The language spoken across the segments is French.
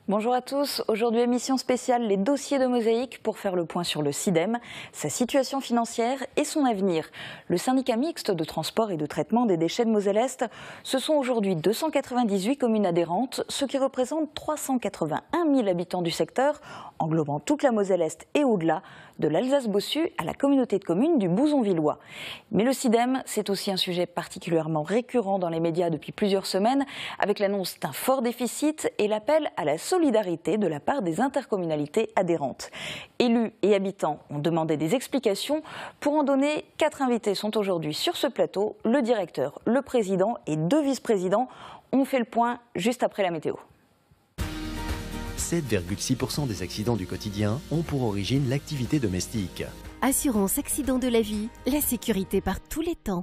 Bonjour à tous. Aujourd'hui, émission spéciale Les dossiers de Mosaïque pour faire le point sur le SIDEM, sa situation financière et son avenir. Le syndicat mixte de transport et de traitement des déchets de Moselle-Est, ce sont aujourd'hui 298 communes adhérentes, ce qui représente 381 000 habitants du secteur, englobant toute la Moselle-Est et au-delà, de l'Alsace-Bossu à la communauté de communes du Bouzon-Villois. Mais le SIDEM, c'est aussi un sujet particulièrement récurrent dans les médias depuis plusieurs semaines, avec l'annonce d'un fort déficit et l'appel à la solidarité de la part des intercommunalités adhérentes. Élus et habitants ont demandé des explications. Pour en donner, 4 invités sont aujourd'hui sur ce plateau. Le directeur, le président et 2 vice-présidents. On fait le point juste après la météo. 7,6% des accidents du quotidien ont pour origine l'activité domestique. Assurance accident de la vie, la sécurité par tous les temps.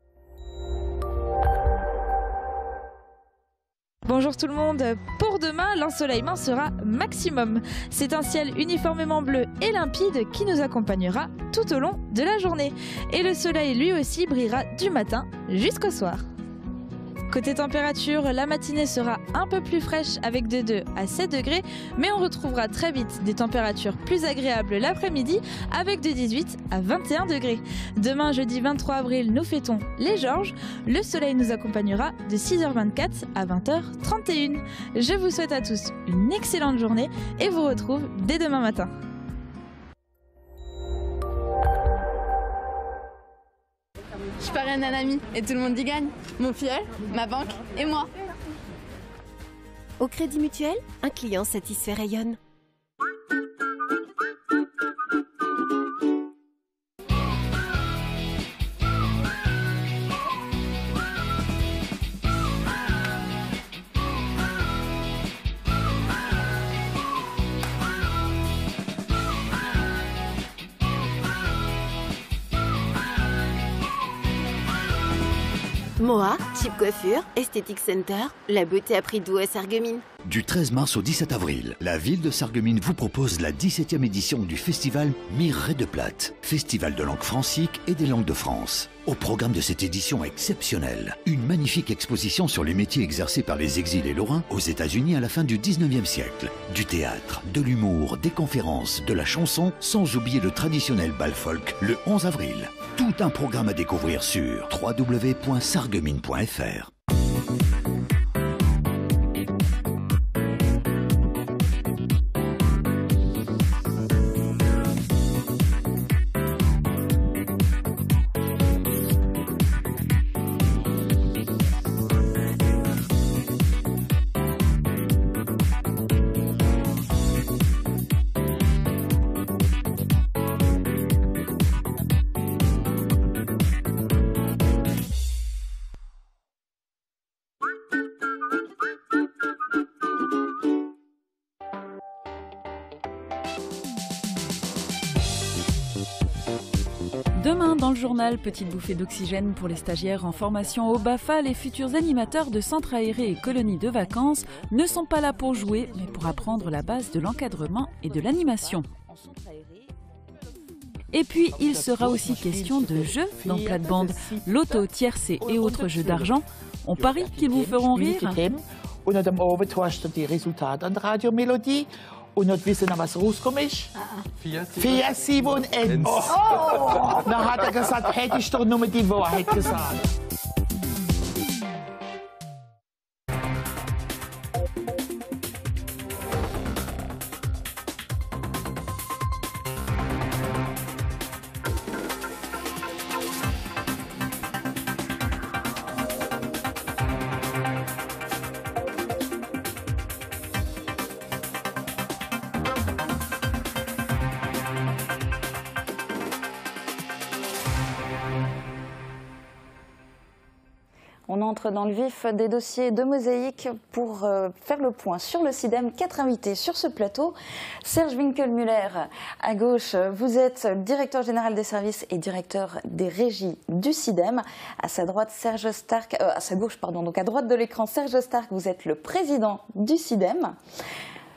Bonjour tout le monde. Pour demain, l'ensoleillement sera maximum. C'est un ciel uniformément bleu et limpide qui nous accompagnera tout au long de la journée. Et le soleil lui aussi brillera du matin jusqu'au soir. Côté température, la matinée sera un peu plus fraîche avec de 2 à 7 degrés, mais on retrouvera très vite des températures plus agréables l'après-midi avec de 18 à 21 degrés. Demain, jeudi 23 avril, nous fêtons les Georges. Le soleil nous accompagnera de 6h24 à 20h31. Je vous souhaite à tous une excellente journée et vous retrouve dès demain matin. Je parraine un ami et tout le monde y gagne. Mon filleul, ma banque et moi. Au Crédit Mutuel, un client satisfait rayonne. Moa, Chip Coiffure, Esthétique Center, la beauté à prix doux à Sarreguemines. Du 13 mars au 17 avril, la ville de Sarreguemines vous propose la 17e édition du festival Mireille de Plate, festival de langue francique et des langues de France. Au programme de cette édition exceptionnelle, une magnifique exposition sur les métiers exercés par les exilés lorrains aux États-Unis à la fin du 19e siècle. Du théâtre, de l'humour, des conférences, de la chanson, sans oublier le traditionnel bal folk le 11 avril. Tout un programme à découvrir sur www.sarreguemines.fr. Demain, dans le journal, petite bouffée d'oxygène pour les stagiaires en formation au BAFA. Les futurs animateurs de centres aérés et colonies de vacances ne sont pas là pour jouer, mais pour apprendre la base de l'encadrement et de l'animation. Et puis, il sera aussi question de jeux dans Plate-Bande, loto, tiercé et autres jeux d'argent. On parie qu'ils vous feront rire. Und am Abend hast du die Resultate an der Radiomélodie. Und nicht wissen, was rausgekommen ist? 4, 7 und 1. Oh. Dann hat er gesagt, hättest du doch nur die Wahrheit gesagt. On entre dans le vif des dossiers de Mosaïque pour faire le point sur le SIDEM. 4 invités sur ce plateau. Serge Winkelmüller, à gauche, vous êtes directeur général des services et directeur des régies du SIDEM. À sa droite, Serge Stark, à sa gauche, pardon, donc à droite de l'écran, Serge Stark, vous êtes le président du SIDEM.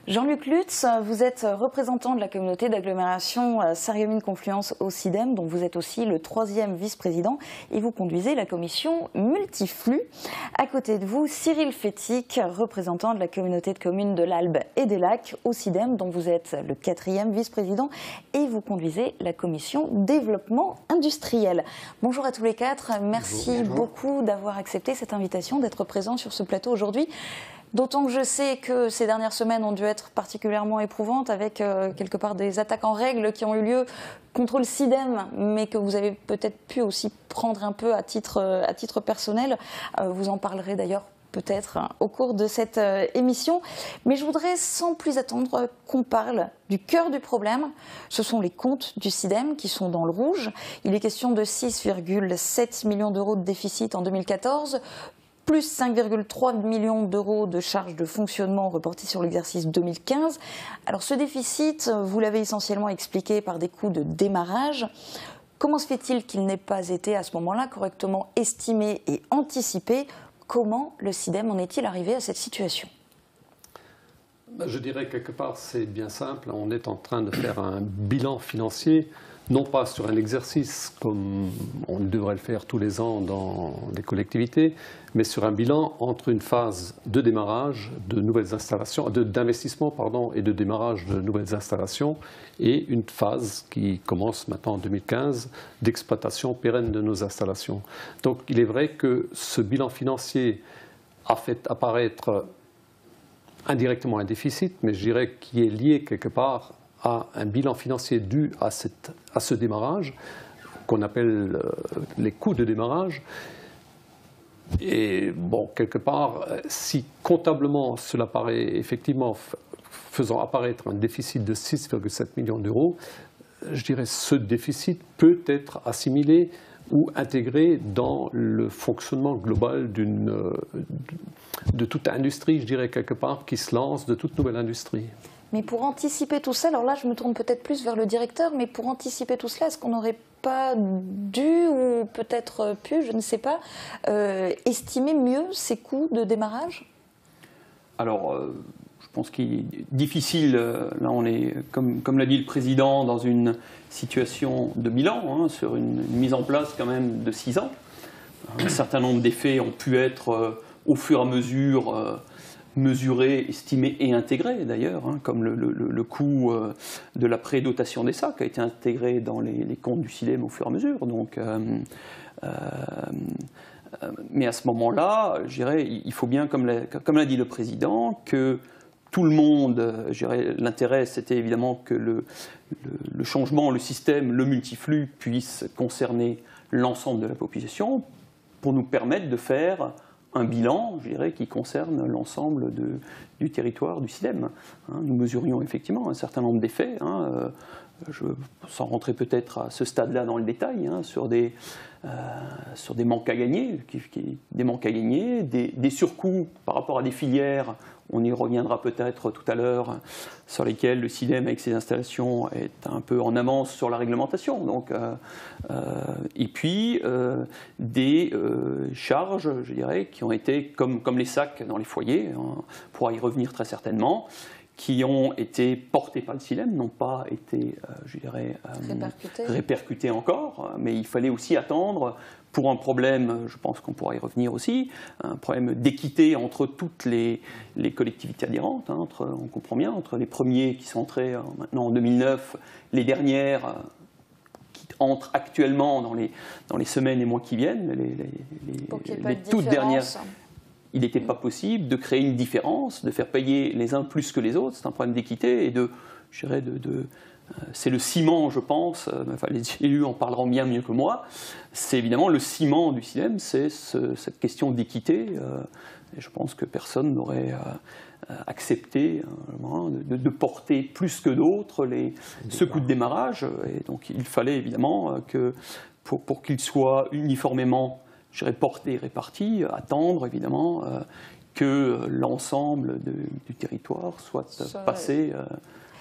Jean-Luc Lutz, vous êtes représentant de la communauté d'agglomération Sarreguemines-Confluence au SIDEM, dont vous êtes aussi le 3e vice-président, et vous conduisez la commission multiflux. À côté de vous, Cyril Fétic, représentant de la communauté de communes de l'Albe et des Lacs au SIDEM, dont vous êtes le 4e vice-président, et vous conduisez la commission développement industriel. Bonjour à tous les 4, merci beaucoup d'avoir accepté cette invitation, d'être présent sur ce plateau aujourd'hui. D'autant que je sais que ces dernières semaines ont dû être particulièrement éprouvantes avec quelque part des attaques en règle qui ont eu lieu contre le SIDEM, mais que vous avez peut-être pu aussi prendre un peu à titre personnel. Vous en parlerez d'ailleurs peut-être au cours de cette émission. Mais je voudrais sans plus attendre qu'on parle du cœur du problème. Ce sont les comptes du SIDEM qui sont dans le rouge. Il est question de 6,7 millions d'euros de déficit en 2014, plus 5,3 millions d'euros de charges de fonctionnement reportées sur l'exercice 2015. Alors ce déficit, vous l'avez essentiellement expliqué par des coûts de démarrage. Comment se fait-il qu'il n'ait pas été à ce moment-là correctement estimé et anticipé? Comment le SIDEM en est-il arrivé à cette situation? Je dirais quelque part c'est bien simple. On est en train de faire un bilan financier, non pas sur un exercice comme on devrait le faire tous les ans dans les collectivités, mais sur un bilan entre une phase de démarrage de nouvelles installations, d'investissement et de démarrage de nouvelles installations, et une phase qui commence maintenant en 2015 d'exploitation pérenne de nos installations. Donc il est vrai que ce bilan financier a fait apparaître indirectement un déficit, mais je dirais qui est lié quelque part à un bilan financier dû à ce démarrage, qu'on appelle les coûts de démarrage. Et bon, quelque part, si comptablement cela paraît effectivement faisant apparaître un déficit de 6,7 millions d'euros, je dirais que ce déficit peut être assimilé ou intégré dans le fonctionnement global de toute industrie, je dirais quelque part, qui se lance, de toute nouvelle industrie. Mais pour anticiper tout ça, alors là je me tourne peut-être plus vers le directeur, mais pour anticiper tout cela, est-ce qu'on n'aurait pas dû, ou peut-être pu, je ne sais pas, estimer mieux ces coûts de démarrage? Alors, je pense qu'il est difficile, là on est, comme l'a dit le Président, dans une situation de bilan, sur une mise en place quand même de 6 ans. Un certain nombre d'effets ont pu être au fur et à mesure mesurés, estimés et intégrés d'ailleurs, comme le coût de la prédotation des sacs a été intégré dans les comptes du SIDEM au fur et à mesure. Donc, mais à ce moment-là, je dirais, il faut bien, comme l'a dit le Président, que tout le monde, je dirais, l'intérêt c'était évidemment que le changement, le système, le multiflux puisse concerner l'ensemble de la population pour nous permettre de faire un bilan, je dirais, qui concerne l'ensemble du territoire du SIDEM. Nous mesurions effectivement un certain nombre d'effets, sans rentrer peut-être à ce stade-là dans le détail, sur des manques à gagner, des surcoûts par rapport à des filières, on y reviendra peut-être tout à l'heure, sur lesquelles le SIDEM avec ses installations est un peu en avance sur la réglementation. Donc, et puis des charges, je dirais, qui ont été comme les sacs dans les foyers, on pourra y revenir très certainement, qui ont été portés par le SIDEM, n'ont pas été, je dirais, répercutés encore, mais il fallait aussi attendre pour un problème, je pense qu'on pourra y revenir aussi, un problème d'équité entre toutes les collectivités adhérentes, on comprend bien, entre les premiers qui sont entrés maintenant en 2009, les dernières qui entrent actuellement dans les semaines et mois qui viennent, les toutes dernières. Il n'était pas possible de créer une différence, de faire payer les uns plus que les autres, c'est un problème d'équité, et je dirais c'est le ciment, je pense, enfin les élus en parleront bien mieux que moi, c'est évidemment le ciment du SIDEM, c'est cette question d'équité, et je pense que personne n'aurait accepté de porter plus que d'autres ce coût de démarrage, et donc il fallait évidemment que pour qu'il soit uniformément, je dirais, porté et réparti, attendre évidemment que l'ensemble du territoire soit passé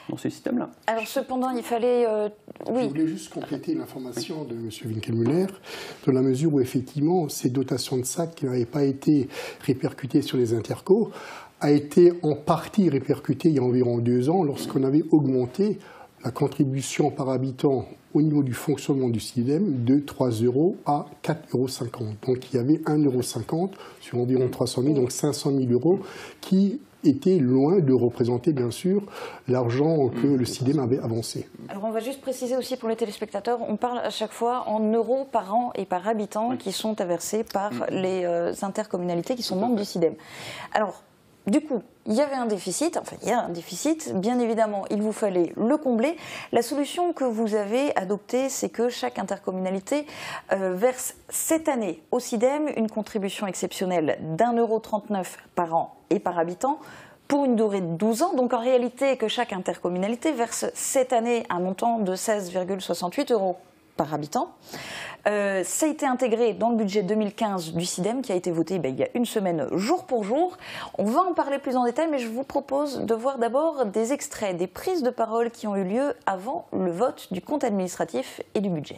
ces systèmes-là. Alors cependant, il fallait... oui. Je voulais juste compléter l'information de M. Winkelmüller, dans la mesure où effectivement ces dotations de SAC qui n'avaient pas été répercutées sur les intercos a été en partie répercutée il y a environ 2 ans lorsqu'on avait augmenté la contribution par habitant au niveau du fonctionnement du SIDEM de 3 € à 4,50 €. Donc il y avait 1,50 € sur environ 300 000, donc 500 000 € qui était loin de représenter, bien sûr, l'argent que le SIDEM avait avancé. Alors on va juste préciser aussi pour les téléspectateurs, on parle à chaque fois en euros par an et par habitant qui sont à verser par les intercommunalités qui sont membres du SIDEM. Alors, du coup, il y avait un déficit, enfin il y a un déficit, bien évidemment, il vous fallait le combler. La solution que vous avez adoptée, c'est que chaque intercommunalité verse cette année au SIDEM une contribution exceptionnelle d'1,39 € par an et par habitant pour une durée de 12 ans. Donc en réalité, que chaque intercommunalité verse cette année un montant de 16,68 € par habitant. Ça a été intégré dans le budget 2015 du SIDEM qui a été voté il y a une semaine jour pour jour. On va en parler plus en détail, mais je vous propose de voir d'abord des extraits, des prises de parole qui ont eu lieu avant le vote du compte administratif et du budget.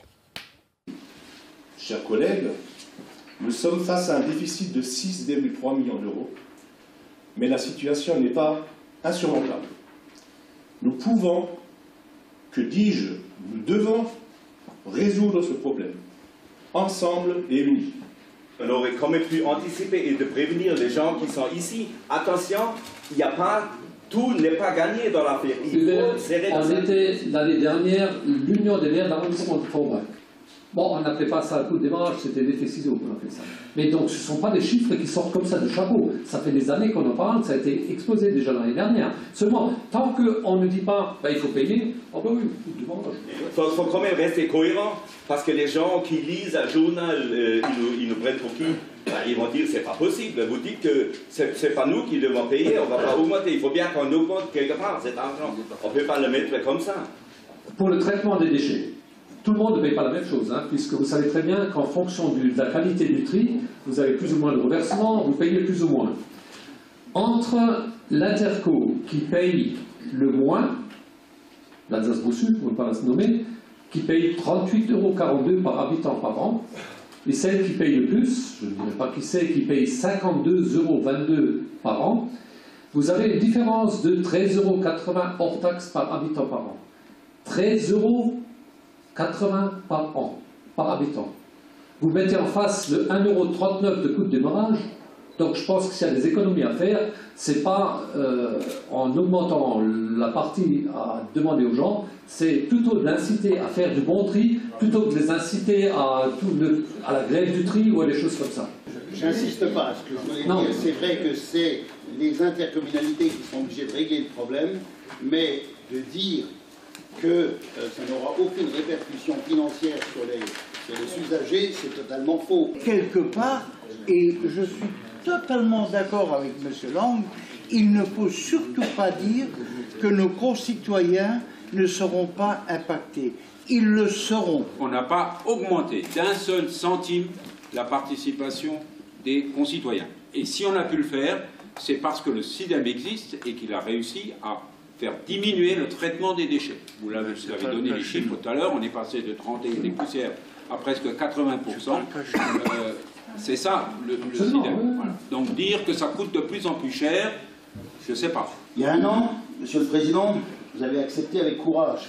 Chers collègues, nous sommes face à un déficit de 6,3 millions d'euros, mais la situation n'est pas insurmontable. Nous pouvons, que dis-je, nous devons résoudre ce problème, ensemble et unis. On aurait quand même pu anticiper et de prévenir les gens qui sont ici. Attention, il n'y a pas, tout n'est pas gagné dans l'affaire. On était l'année dernière l'Union des maires d'arrondissement de Forbach. Bon, on n'appelait pas ça un coup de démarrage, c'était l'effet ciseau qu'on appelait ça. Mais donc, ce ne sont pas des chiffres qui sortent comme ça de chapeau. Ça fait des années qu'on en parle, ça a été exposé déjà l'année dernière. Seulement, tant qu'on ne dit pas, il faut payer, oh ben oui, coup de démarrage. Il faut quand même rester cohérent, parce que les gens qui lisent un journal, ils nous prennent pour qui? Ils vont dire, c'est pas possible. Vous dites que c'est pas nous qui devons payer, on ne va pas augmenter. Il faut bien qu'on augmente quelque part cet argent. On ne peut pas le mettre comme ça. Pour le traitement des déchets, tout le monde ne paye pas la même chose, puisque vous savez très bien qu'en fonction de la qualité du tri, vous avez plus ou moins de reversement, vous payez plus ou moins. Entre l'Interco qui paye le moins, l'Alsace-Bossut, pour ne pas se nommer, qui paye 38,42 € par habitant par an, et celle qui paye le plus, je ne dirais pas qui c'est, qui paye 52,22 € par an, vous avez une différence de 13,80 € hors taxe par habitant par an. 13,80 € par an, par habitant. Vous mettez en face le 1,39 € de coût de démarrage, donc je pense que s'il y a des économies à faire, c'est pas en augmentant la partie à demander aux gens, c'est plutôt de l'inciter à faire du bon tri, plutôt que de les inciter à la grève du tri ou à des choses comme ça. J'insiste pas, ce que je voulais dire, c'est vrai que c'est les intercommunalités qui sont obligées de régler le problème, mais de dire que ça n'aura aucune répercussion financière sur les usagers, c'est totalement faux. Quelque part, et je suis totalement d'accord avec M. Lang, il ne faut surtout pas dire que nos concitoyens ne seront pas impactés. Ils le seront. On n'a pas augmenté d'un seul centime la participation des concitoyens. Et si on a pu le faire, c'est parce que le SIDEM existe et qu'il a réussi à faire diminuer le traitement des déchets. Vous avez donné les chiffres tout à l'heure, on est passé de 31 des poussières à presque 80%. C'est ça le SIDEM. Voilà. Donc dire que ça coûte de plus en plus cher, je ne sais pas. Il y a un an, Monsieur le Président, vous avez accepté avec courage,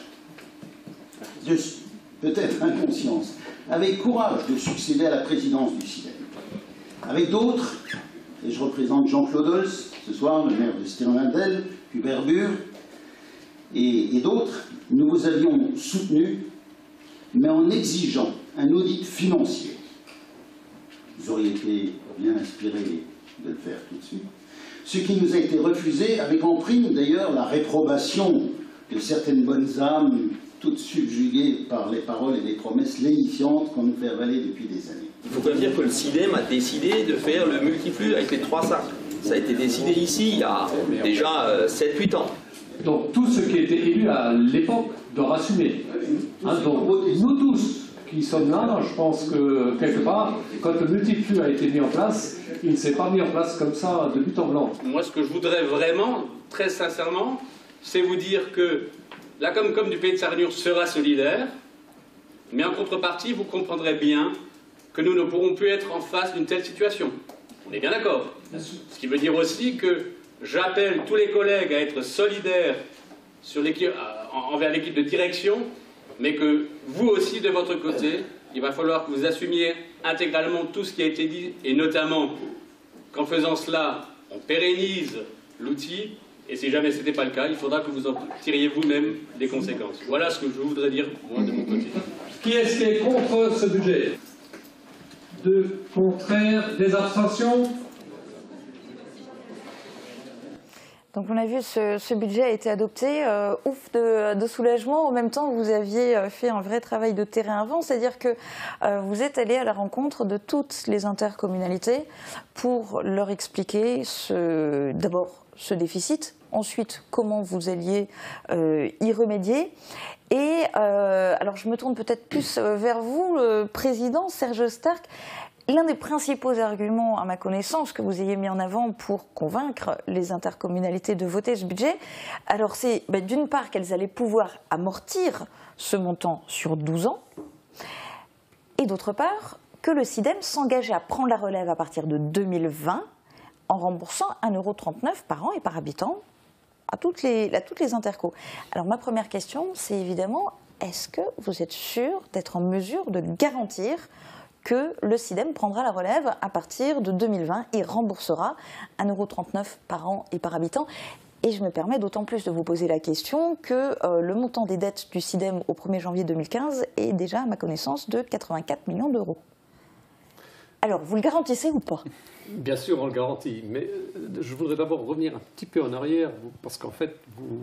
peut-être inconscience, avec courage de succéder à la présidence du SIDEM. Avec d'autres, et je représente Jean-Claude Ols, ce soir, le maire de Stéphane-Vindel, Hubert Bur, et d'autres, nous vous avions soutenu, mais en exigeant un audit financier. Vous auriez été bien inspiré de le faire tout de suite. Ce qui nous a été refusé, avec en prime d'ailleurs la réprobation de certaines bonnes âmes, toutes subjuguées par les paroles et les promesses lénifiantes qu'on nous fait avaler depuis des années. Il faut quand même dire que le SIDEM a décidé de faire le multiflux avec les 3 sacs. Ça a été décidé ici il y a déjà 7-8 ans. Donc tout ce qui a été élu à l'époque doit assumer. Donc nous tous qui sommes là, je pense que quelque part, quand le multiflux a été mis en place, il ne s'est pas mis en place comme ça de but en blanc. Moi, ce que je voudrais vraiment, très sincèrement, c'est vous dire que la Comcom du Pays de Sarreguemines sera solidaire, mais en contrepartie, vous comprendrez bien que nous ne pourrons plus être en face d'une telle situation. On est bien d'accord. Ce qui veut dire aussi que j'appelle tous les collègues à être solidaires envers l'équipe de direction, mais que vous aussi, de votre côté, il va falloir que vous assumiez intégralement tout ce qui a été dit, et notamment qu'en faisant cela, on pérennise l'outil, et si jamais ce n'était pas le cas, il faudra que vous en tiriez vous-même les conséquences. Voilà ce que je voudrais dire, moi, de mon côté. Qui est-ce qui est contre ce budget? Deux contraires, des abstentions? Donc on a vu ce budget a été adopté, ouf de soulagement. En même temps, vous aviez fait un vrai travail de terrain avant, c'est-à-dire que vous êtes allé à la rencontre de toutes les intercommunalités pour leur expliquer d'abord ce déficit, ensuite comment vous alliez y remédier. Et alors je me tourne peut-être plus vers vous, le président Serge Stark. L'un des principaux arguments, à ma connaissance, que vous ayez mis en avant pour convaincre les intercommunalités de voter ce budget, alors c'est d'une part qu'elles allaient pouvoir amortir ce montant sur 12 ans, et d'autre part que le SIDEM s'engageait à prendre la relève à partir de 2020 en remboursant 1,39 € par an et par habitant à toutes les intercos. Alors ma première question, c'est évidemment, est-ce que vous êtes sûr d'être en mesure de garantir que le SIDEM prendra la relève à partir de 2020 et remboursera 1,39 € par an et par habitant? Et je me permets d'autant plus de vous poser la question que le montant des dettes du SIDEM au 1er janvier 2015 est déjà, à ma connaissance, de 84 millions d'euros. Alors, vous le garantissez ou pas? Bien sûr, on le garantit, mais je voudrais d'abord revenir un petit peu en arrière, parce qu'en fait,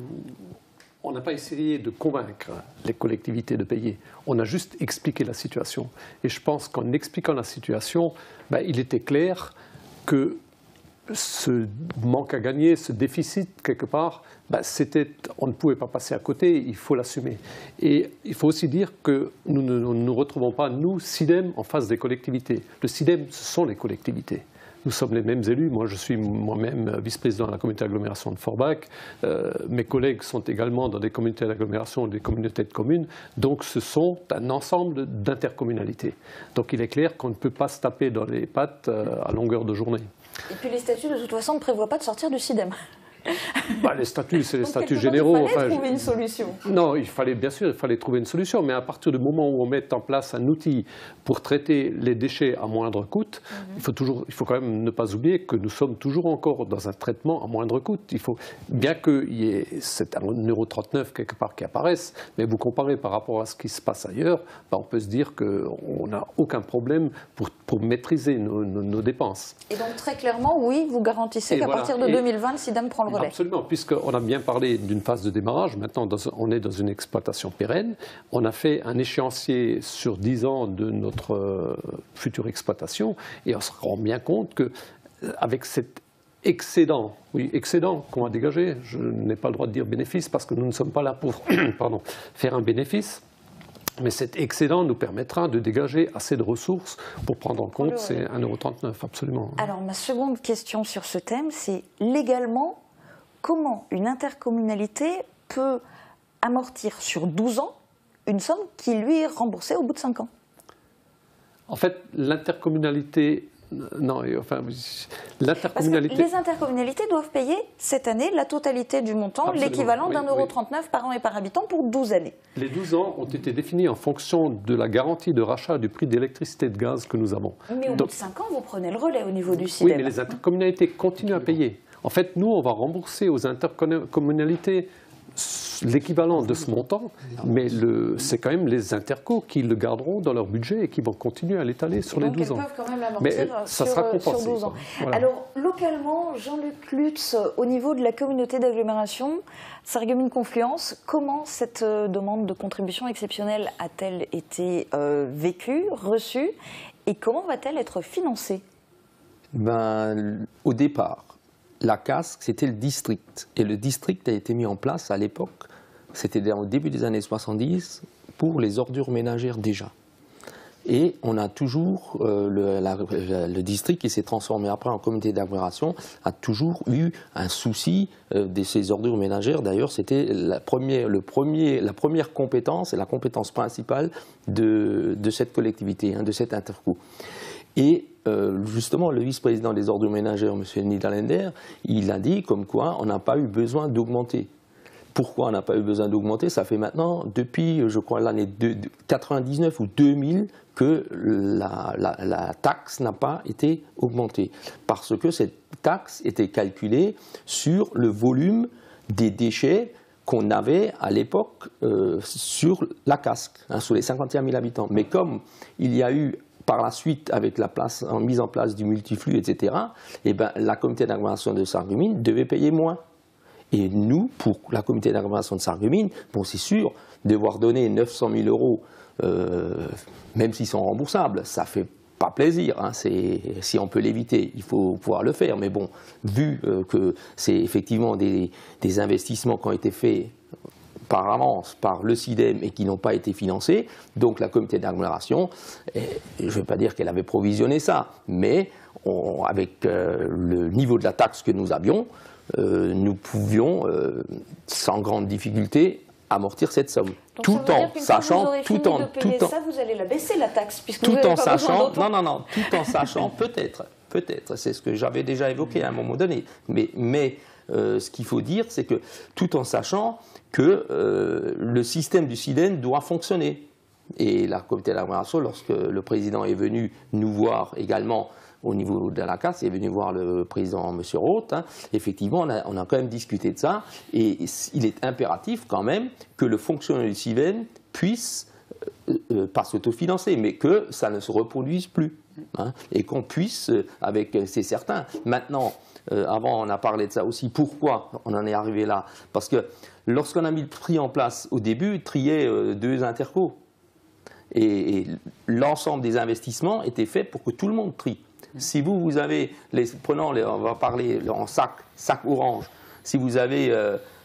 on n'a pas essayé de convaincre les collectivités de payer. On a juste expliqué la situation. Et je pense qu'en expliquant la situation, il était clair que ce manque à gagner, ce déficit, quelque part, on ne pouvait pas passer à côté, il faut l'assumer. Et il faut aussi dire que nous ne nous retrouvons pas, nous, SIDEM, en face des collectivités. Le SIDEM, ce sont les collectivités. Nous sommes les mêmes élus. Moi, je suis moi-même vice-président de la communauté d'agglomération de Forbach. Mes collègues sont également dans des communautés d'agglomération, des communautés de communes. Donc, ce sont un ensemble d'intercommunalités. Donc, il est clair qu'on ne peut pas se taper dans les pattes à longueur de journée. Et puis, les statuts, de toute façon, ne prévoient pas de sortir du SIDEM. Les statuts, c'est les statuts généraux. Il fallait trouver une solution. Non, bien sûr, il fallait trouver une solution, mais à partir du moment où on met en place un outil pour traiter les déchets à moindre coût, il faut quand même ne pas oublier que nous sommes toujours encore dans un traitement à moindre coût. Bien qu'il y ait cet 1,39 € quelque part qui apparaisse, mais vous comparez par rapport à ce qui se passe ailleurs, on peut se dire qu'on n'a aucun problème pour maîtriser nos dépenses. Et donc très clairement, oui, vous garantissez qu'à partir de 2020, le SIDEM prend le relais. Absolument, puisqu'on a bien parlé d'une phase de démarrage. Maintenant, on est dans une exploitation pérenne. On a fait un échéancier sur 10 ans de notre future exploitation et on se rend bien compte qu'avec cet excédent qu'on va dégager, je n'ai pas le droit de dire bénéfice parce que nous ne sommes pas là pour faire un bénéfice. Mais cet excédent nous permettra de dégager assez de ressources pour prendre en compte ces 1,39 €, absolument. Alors, ma seconde question sur ce thème, c'est légalement, comment une intercommunalité peut amortir sur 12 ans une somme qui lui est remboursée au bout de 5 ans? En fait, l'intercommunalité... l'intercommunalité... Les intercommunalités doivent payer cette année la totalité du montant, l'équivalent d'1,39 € par an et par habitant pour 12 années. Les 12 ans ont été définis en fonction de la garantie de rachat du prix d'électricité et de gaz que nous avons. Mais au bout de 5 ans, vous prenez le relais au niveau du SIDEM. Oui, mais les intercommunalités continuent à payer. En fait, nous, on va rembourser aux intercommunalités l'équivalent de ce montant, mais c'est quand même les intercos qui le garderont dans leur budget et qui vont continuer à l'étaler sur les 12 ans. Donc, elles peuvent quand même l'amortir sur 12 ans. Voilà. Alors, localement, Jean-Luc Lutz, au niveau de la communauté d'agglomération, Sarreguemines-Confluence, comment cette demande de contribution exceptionnelle a-t-elle été vécue, reçue, et comment va-t-elle être financée? Au départ, la casque, c'était le district. Et le district a été mis en place à l'époque, c'était au début des années 70, pour les ordures ménagères déjà. Et on a toujours, le district qui s'est transformé après en communauté d'agglomération, a toujours eu un souci de ces ordures ménagères. D'ailleurs, c'était la première compétence et la compétence principale de cette collectivité, de cette interco. Et justement, le vice-président des ordures ménagères, M. Niederländer, il a dit comme quoi on n'a pas eu besoin d'augmenter. Pourquoi on n'a pas eu besoin d'augmenter? Ça fait maintenant, depuis, je crois, l'année 99 ou 2000, que la taxe n'a pas été augmentée. Parce que cette taxe était calculée sur le volume des déchets qu'on avait à l'époque sur la casque, sur les 51 000 habitants. Mais comme il y a eu par la suite, avec la mise en place du multiflux, etc., eh ben, la communauté d'agglomération de Sarreguemines devait payer moins. Et nous, pour la communauté d'agglomération de Sarreguemines, bon, c'est sûr, devoir donner 900 000 euros, même s'ils sont remboursables, ça fait pas plaisir. Si on peut l'éviter, il faut pouvoir le faire. Mais bon, vu que c'est effectivement des investissements qui ont été faits par avance par le SIDEM et qui n'ont pas été financés, donc la communauté d'agglomération, je ne vais pas dire qu'elle avait provisionné ça, mais avec le niveau de la taxe que nous avions, nous pouvions, sans grande difficulté, amortir cette somme. Donc tout en sachant, tout allez la baisser la taxe, puisque tout en sachant, tout en sachant, peut-être, c'est ce que j'avais déjà évoqué à un moment donné, mais ce qu'il faut dire, c'est que tout en sachant que le système du SIDEM doit fonctionner. Et la communauté d'agglomération, lorsque le président est venu nous voir également au niveau de la casse, il est venu voir le président M. Roth, effectivement, on a quand même discuté de ça, et il est impératif quand même que le fonctionnement du SIDEM puisse, pas s'autofinancer, mais que ça ne se reproduise plus, et qu'on puisse, c'est certain. Maintenant, avant on a parlé de ça aussi, pourquoi on en est arrivé là? Parce que lorsqu'on a mis le tri en place au début, triait 2 intercos, et l'ensemble des investissements était fait pour que tout le monde trie. Si vous avez, on va parler en sac orange, si vous avez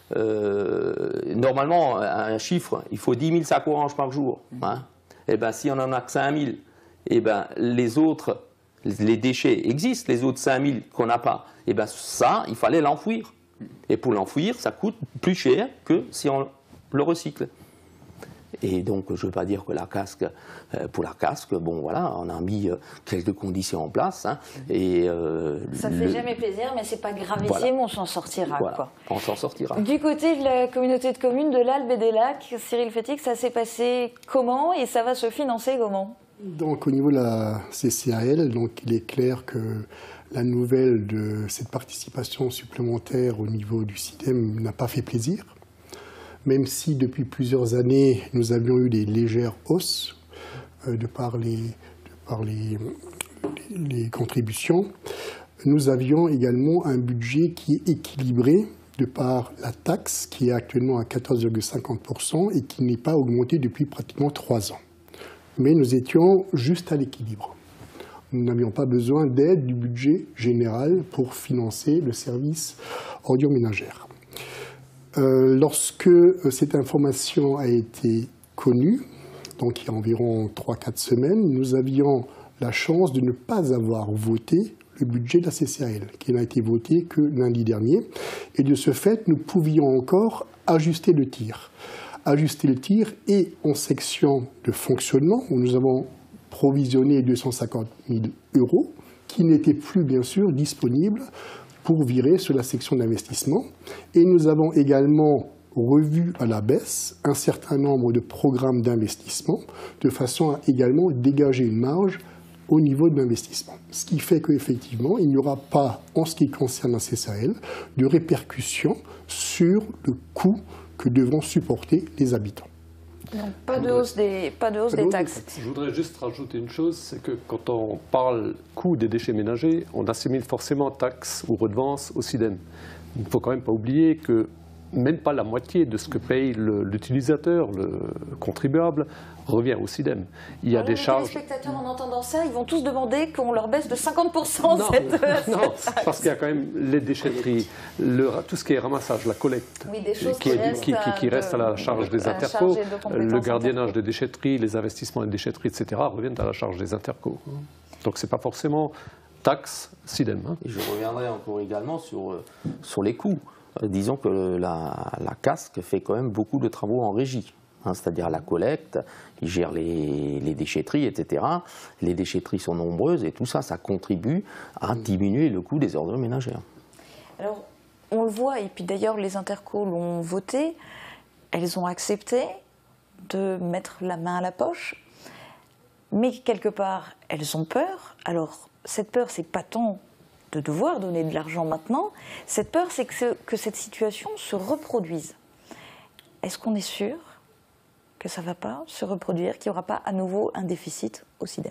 normalement un chiffre, il faut 10 000 sacs orange par jour, et ben si on en a que 5 000, et ben les autres, les déchets existent, les autres 5 000 qu'on n'a pas, et ben ça, il fallait l'enfouir. Et pour l'enfouir, ça coûte plus cher que si on le recycle. Et donc, je ne veux pas dire que pour la casque, bon voilà, on a mis quelques conditions en place. Et ça fait jamais plaisir, mais c'est pas gravissime, voilà. On s'en sortira. Voilà, quoi. On s'en sortira. Du côté de la communauté de communes de l'Albe et des Lacs, Cyril Fétic, ça s'est passé comment et ça va se financer comment? Donc, au niveau de la CCAL, donc, il est clair que la nouvelle de cette participation supplémentaire au niveau du SIDEM n'a pas fait plaisir. Même si depuis plusieurs années, nous avions eu des légères hausses de par les contributions, nous avions également un budget qui est équilibré de par la taxe qui est actuellement à 14,50% et qui n'est pas augmentée depuis pratiquement 3 ans. Mais nous étions juste à l'équilibre. Nous n'avions pas besoin d'aide du budget général pour financer le service ordures ménagères. Lorsque cette information a été connue, donc il y a environ 3-4 semaines, nous avions la chance de ne pas avoir voté le budget de la CCAL, qui n'a été voté que lundi dernier. Et de ce fait, nous pouvions encore ajuster le tir. Ajuster le tir et en section de fonctionnement, où nous avons provisionné 250 000 euros, qui n'étaient plus bien sûr disponibles pour virer sur la section d'investissement. Et nous avons également revu à la baisse un certain nombre de programmes d'investissement de façon à également dégager une marge au niveau de l'investissement. Ce qui fait qu'effectivement, il n'y aura pas, en ce qui concerne la CCAL, de répercussions sur le coût que devront supporter les habitants. Donc, pas de hausse des taxes. Je voudrais juste rajouter une chose, c'est que quand on parle coût des déchets ménagers, on assimile forcément taxes ou redevances au SIDEM. Il ne faut quand même pas oublier que même pas la moitié de ce que paye l'utilisateur, le contribuable, revient au SIDEM. Il y a des charges... Les spectateurs, en entendant ça, ils vont tous demander qu'on leur baisse de 50% non, parce qu'il y a quand même les déchetteries, tout ce qui est ramassage, la collecte, oui, des choses qui restent à la charge des intercos, le gardiennage des déchetteries, les investissements des déchetteries, etc., reviennent à la charge des intercos. Donc ce n'est pas forcément taxe SIDEM. Et je reviendrai encore également sur les coûts. Disons que la casque fait quand même beaucoup de travaux en régie. C'est-à-dire la collecte, ils gèrent les déchetteries, etc. Les déchetteries sont nombreuses et tout ça, ça contribue à diminuer le coût des ordures ménagères. Alors, on le voit, et puis d'ailleurs les intercos l'ont voté, elles ont accepté de mettre la main à la poche, mais quelque part, elles ont peur. Alors, cette peur, c'est pas tant de devoir donner de l'argent maintenant, cette peur, c'est que cette situation se reproduise. Est-ce qu'on est sûr que ça ne va pas se reproduire, qu'il n'y aura pas à nouveau un déficit au SIDEM?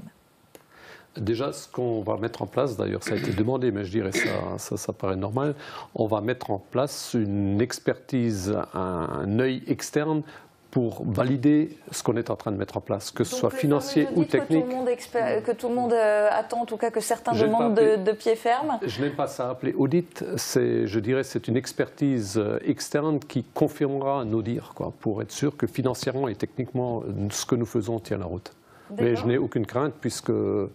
Déjà, ce qu'on va mettre en place, d'ailleurs ça a été demandé, mais je dirais ça paraît normal, on va mettre en place une expertise, un œil externe pour valider ce qu'on est en train de mettre en place, que ce soit financier ou technique. Que tout le monde attend, en tout cas que certains demandent de pied ferme. Je n'aime pas ça appeler audit, je dirais c'est une expertise externe qui confirmera nos dires, pour être sûr que financièrement et techniquement, ce que nous faisons tient la route. Mais je n'ai aucune crainte puisque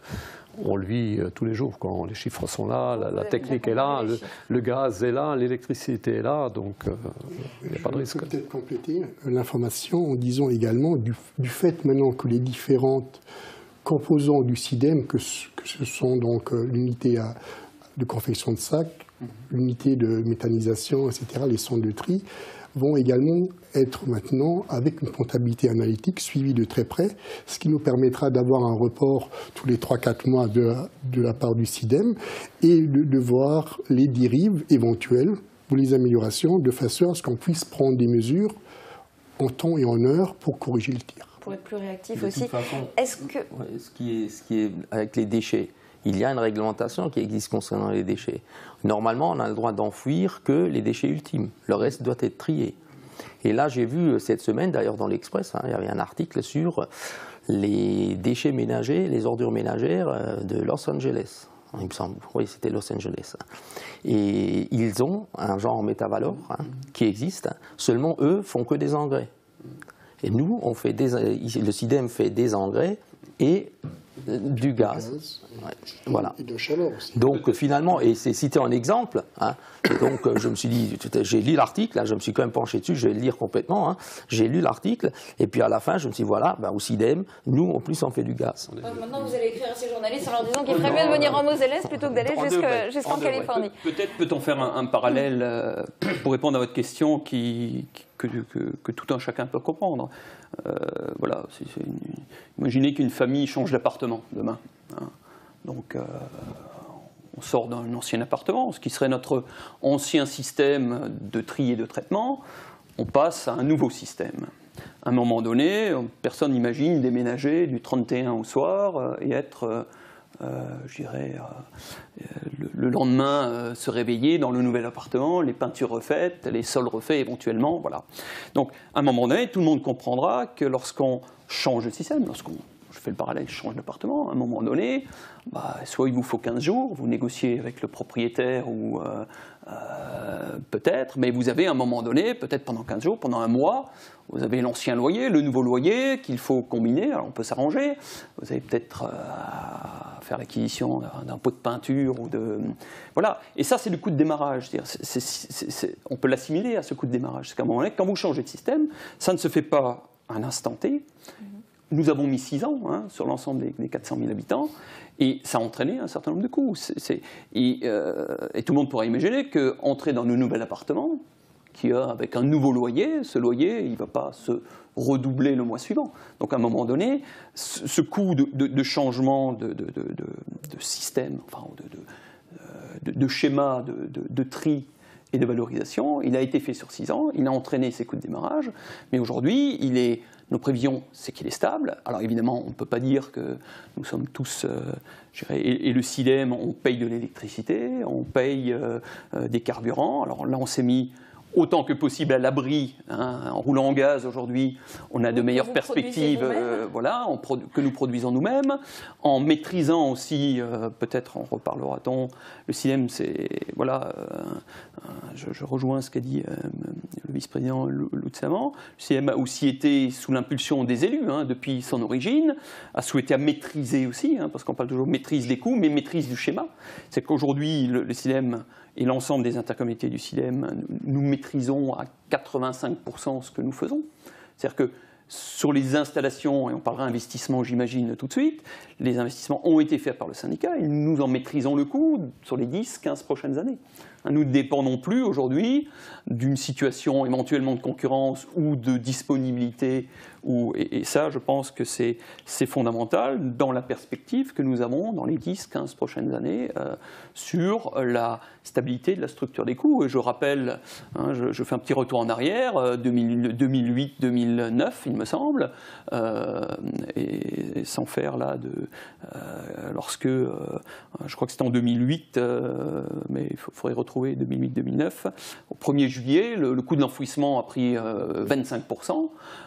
on le vit tous les jours. Quand les chiffres sont là, la technique est là, le gaz est là, l'électricité est là, donc il n'y a pas de risque. Je peux peut-être compléter l'information en disant également du fait maintenant que les différentes composants du SIDEM, que ce sont donc l'unité de confection de sacs, l'unité de méthanisation, etc., les centres de tri, vont également être maintenant avec une comptabilité analytique suivie de très près, ce qui nous permettra d'avoir un report tous les 3-4 mois de la part du SIDEM et de voir les dérives éventuelles ou les améliorations de façon à ce qu'on puisse prendre des mesures en temps et en heure pour corriger le tir. Pour être plus réactif de aussi. Toute façon, est-ce que... ce qui est avec les déchets, il y a une réglementation qui existe concernant les déchets. Normalement, on a le droit d'enfouir que les déchets ultimes. Le reste doit être trié. Et là, j'ai vu cette semaine, d'ailleurs dans l'Express, il y avait un article sur les déchets ménagers, les ordures ménagères de Los Angeles. Il me semble, oui, c'était Los Angeles. Et ils ont un genre métavalor qui existe, seulement eux font que des engrais. Et nous, le SIDEM fait des engrais et du gaz. Ouais, voilà. Et de chaleur aussi. Donc finalement, et c'est cité en exemple, et donc je me suis dit, j'ai lu l'article, je me suis quand même penché dessus, je vais le lire complètement, j'ai lu l'article, et puis à la fin je me suis dit, voilà, au SIDEM, nous en plus on fait du gaz. Maintenant vous allez écrire à ces journalistes en leur disant qu'il ferait mieux de venir en Moselle plutôt que d'aller jusqu'en Californie. Peut-être peut-on faire un parallèle pour répondre à votre question que tout un chacun peut comprendre. Voilà, imaginez qu'une famille change d'appartement demain. Donc, on sort d'un ancien appartement, ce qui serait notre ancien système de tri et de traitement. On passe à un nouveau système. À un moment donné, personne n'imagine déménager du 31 au soir et être, je dirais, le lendemain se réveiller dans le nouvel appartement, les peintures refaites, les sols refaits éventuellement. Voilà. Donc, à un moment donné, tout le monde comprendra que lorsqu'on change de système, je fais le parallèle, je change d'appartement, à un moment donné, soit il vous faut 15 jours, vous négociez avec le propriétaire ou peut-être, mais vous avez à un moment donné, peut-être pendant 15 jours, pendant un mois, vous avez l'ancien loyer, le nouveau loyer qu'il faut combiner, alors on peut s'arranger, vous avez peut-être à faire l'acquisition d'un pot de peinture ou de... Voilà, et ça c'est le coût de démarrage, on peut l'assimiler à ce coût de démarrage, c'est qu'à un moment donné, quand vous changez de système, ça ne se fait pas à un instant T. Nous avons mis 6 ans sur l'ensemble des 400 000 habitants et ça a entraîné un certain nombre de coûts. Et tout le monde pourra imaginer qu'entrer dans le nouvel appartement, avec un nouveau loyer, ce loyer, il ne va pas se redoubler le mois suivant. Donc à un moment donné, ce coût de changement de système, enfin de schéma de tri et de valorisation, il a été fait sur 6 ans, il a entraîné ses coûts de démarrage, mais aujourd'hui, nos prévisions, c'est qu'il est stable. Alors évidemment, on ne peut pas dire que nous sommes tous, et le SIDEM, on paye de l'électricité, on paye des carburants. Alors là, on s'est mis autant que possible à l'abri. En roulant en gaz, aujourd'hui, on a de meilleures perspectives voilà, que nous produisons nous-mêmes. En maîtrisant aussi, peut-être en reparlera-t-on, le SIDEM, c'est... Voilà, je rejoins ce qu'a dit le vice-président Loutsamant. Le SIDEM a aussi été sous l'impulsion des élus, depuis son origine, a souhaité à maîtriser aussi, parce qu'on parle toujours maîtrise des coûts, mais maîtrise du schéma. C'est qu'aujourd'hui, le SIDEM et l'ensemble des intercommunalités du SIDEM, nous maîtrisons à 85% ce que nous faisons. C'est-à-dire que sur les installations, et on parlera investissement, j'imagine, tout de suite, les investissements ont été faits par le syndicat et nous en maîtrisons le coût sur les 10-15 prochaines années. Nous ne dépendons plus aujourd'hui d'une situation éventuellement de concurrence ou de disponibilité. Et ça, je pense que c'est fondamental dans la perspective que nous avons dans les 10-15 prochaines années sur la stabilité de la structure des coûts. Et je rappelle, je fais un petit retour en arrière, 2008-2009, il me semble, et sans faire là lorsque, je crois que c'était en 2008, mais il faudrait retrouver 2008-2009, au 1er juillet, le coût de l'enfouissement a pris 25%.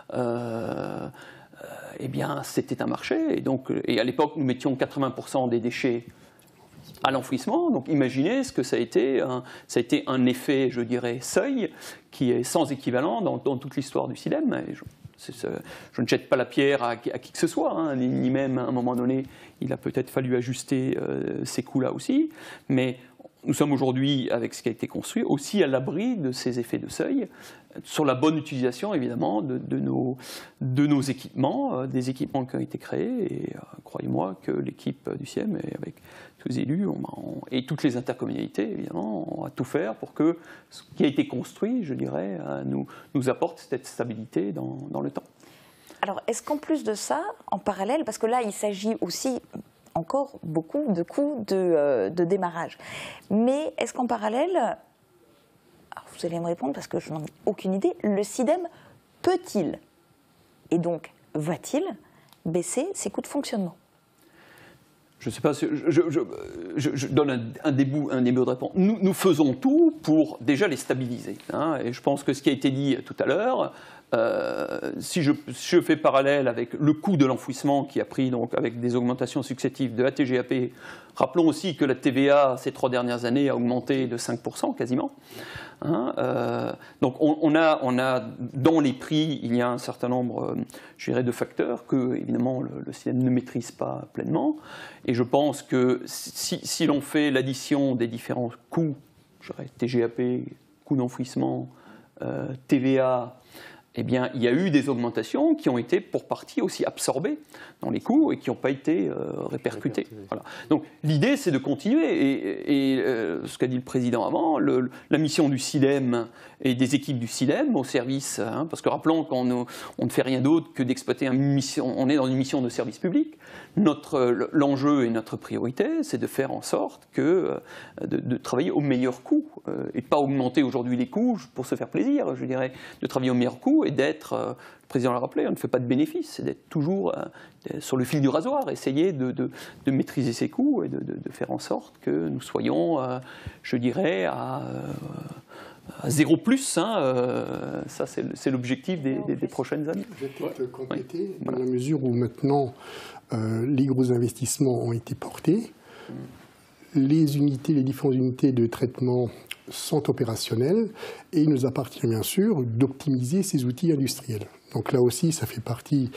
Eh bien, c'était un marché. Et à l'époque, nous mettions 80% des déchets à l'enfouissement. Donc, imaginez ce que ça a été. Ça a été un effet, je dirais, seuil, qui est sans équivalent dans toute l'histoire du SIDEM. Et je ne jette pas la pierre à qui que ce soit, ni même à un moment donné, il a peut-être fallu ajuster ces coûts-là aussi. Mais nous sommes aujourd'hui, avec ce qui a été construit, aussi à l'abri de ces effets de seuil, sur la bonne utilisation, évidemment, de nos équipements, des équipements qui ont été créés. Et croyez-moi que l'équipe du SIDEM, avec tous les élus et toutes les intercommunalités, évidemment, on va tout faire pour que ce qui a été construit, je dirais, nous apporte cette stabilité dans le temps. Alors, est-ce qu'en plus de ça, en parallèle, parce que là, il s'agit aussi encore beaucoup de coûts de démarrage. Mais est-ce qu'en parallèle, alors vous allez me répondre parce que je n'en ai aucune idée, le SIDEM peut-il, et donc va-t-il, baisser ses coûts de fonctionnement? Je ne sais pas, je donne un début de réponse. Nous faisons tout pour déjà les stabiliser. Et je pense que ce qui a été dit tout à l'heure, si je fais parallèle avec le coût de l'enfouissement qui a pris, donc, avec des augmentations successives de la TGAP, rappelons aussi que la TVA ces 3 dernières années a augmenté de 5% quasiment. Donc on a dans les prix, il y a un certain nombre, je dirais, de facteurs que évidemment le SIDEM ne maîtrise pas pleinement. Et je pense que si l'on fait l'addition des différents coûts, je dirais TGAP, coût d'enfouissement, TVA, eh bien, il y a eu des augmentations qui ont été pour partie aussi absorbées dans les coûts et qui n'ont pas été répercutées. Voilà. Donc l'idée, c'est de continuer. Et ce qu'a dit le président avant, la mission du SIDEM et des équipes du SIDEM au service, parce que rappelons qu'on ne fait rien d'autre que d'exploiter une mission, on est dans une mission de service public. L'enjeu et notre priorité, c'est de faire en sorte de travailler au meilleur coût et de ne pas augmenter aujourd'hui les coûts pour se faire plaisir, je dirais, de travailler au meilleur coût et d'être, le président l'a rappelé, on ne fait pas de bénéfices, c'est d'être toujours sur le fil du rasoir, essayer de maîtriser ses coûts et de faire en sorte que nous soyons, je dirais, à 0 plus, ça c'est l'objectif des prochaines années. Je vais peut-être compléter, dans la mesure où maintenant les gros investissements ont été portés, les différentes unités de traitement sont opérationnelles et il nous appartient bien sûr d'optimiser ces outils industriels. Donc là aussi, ça fait partie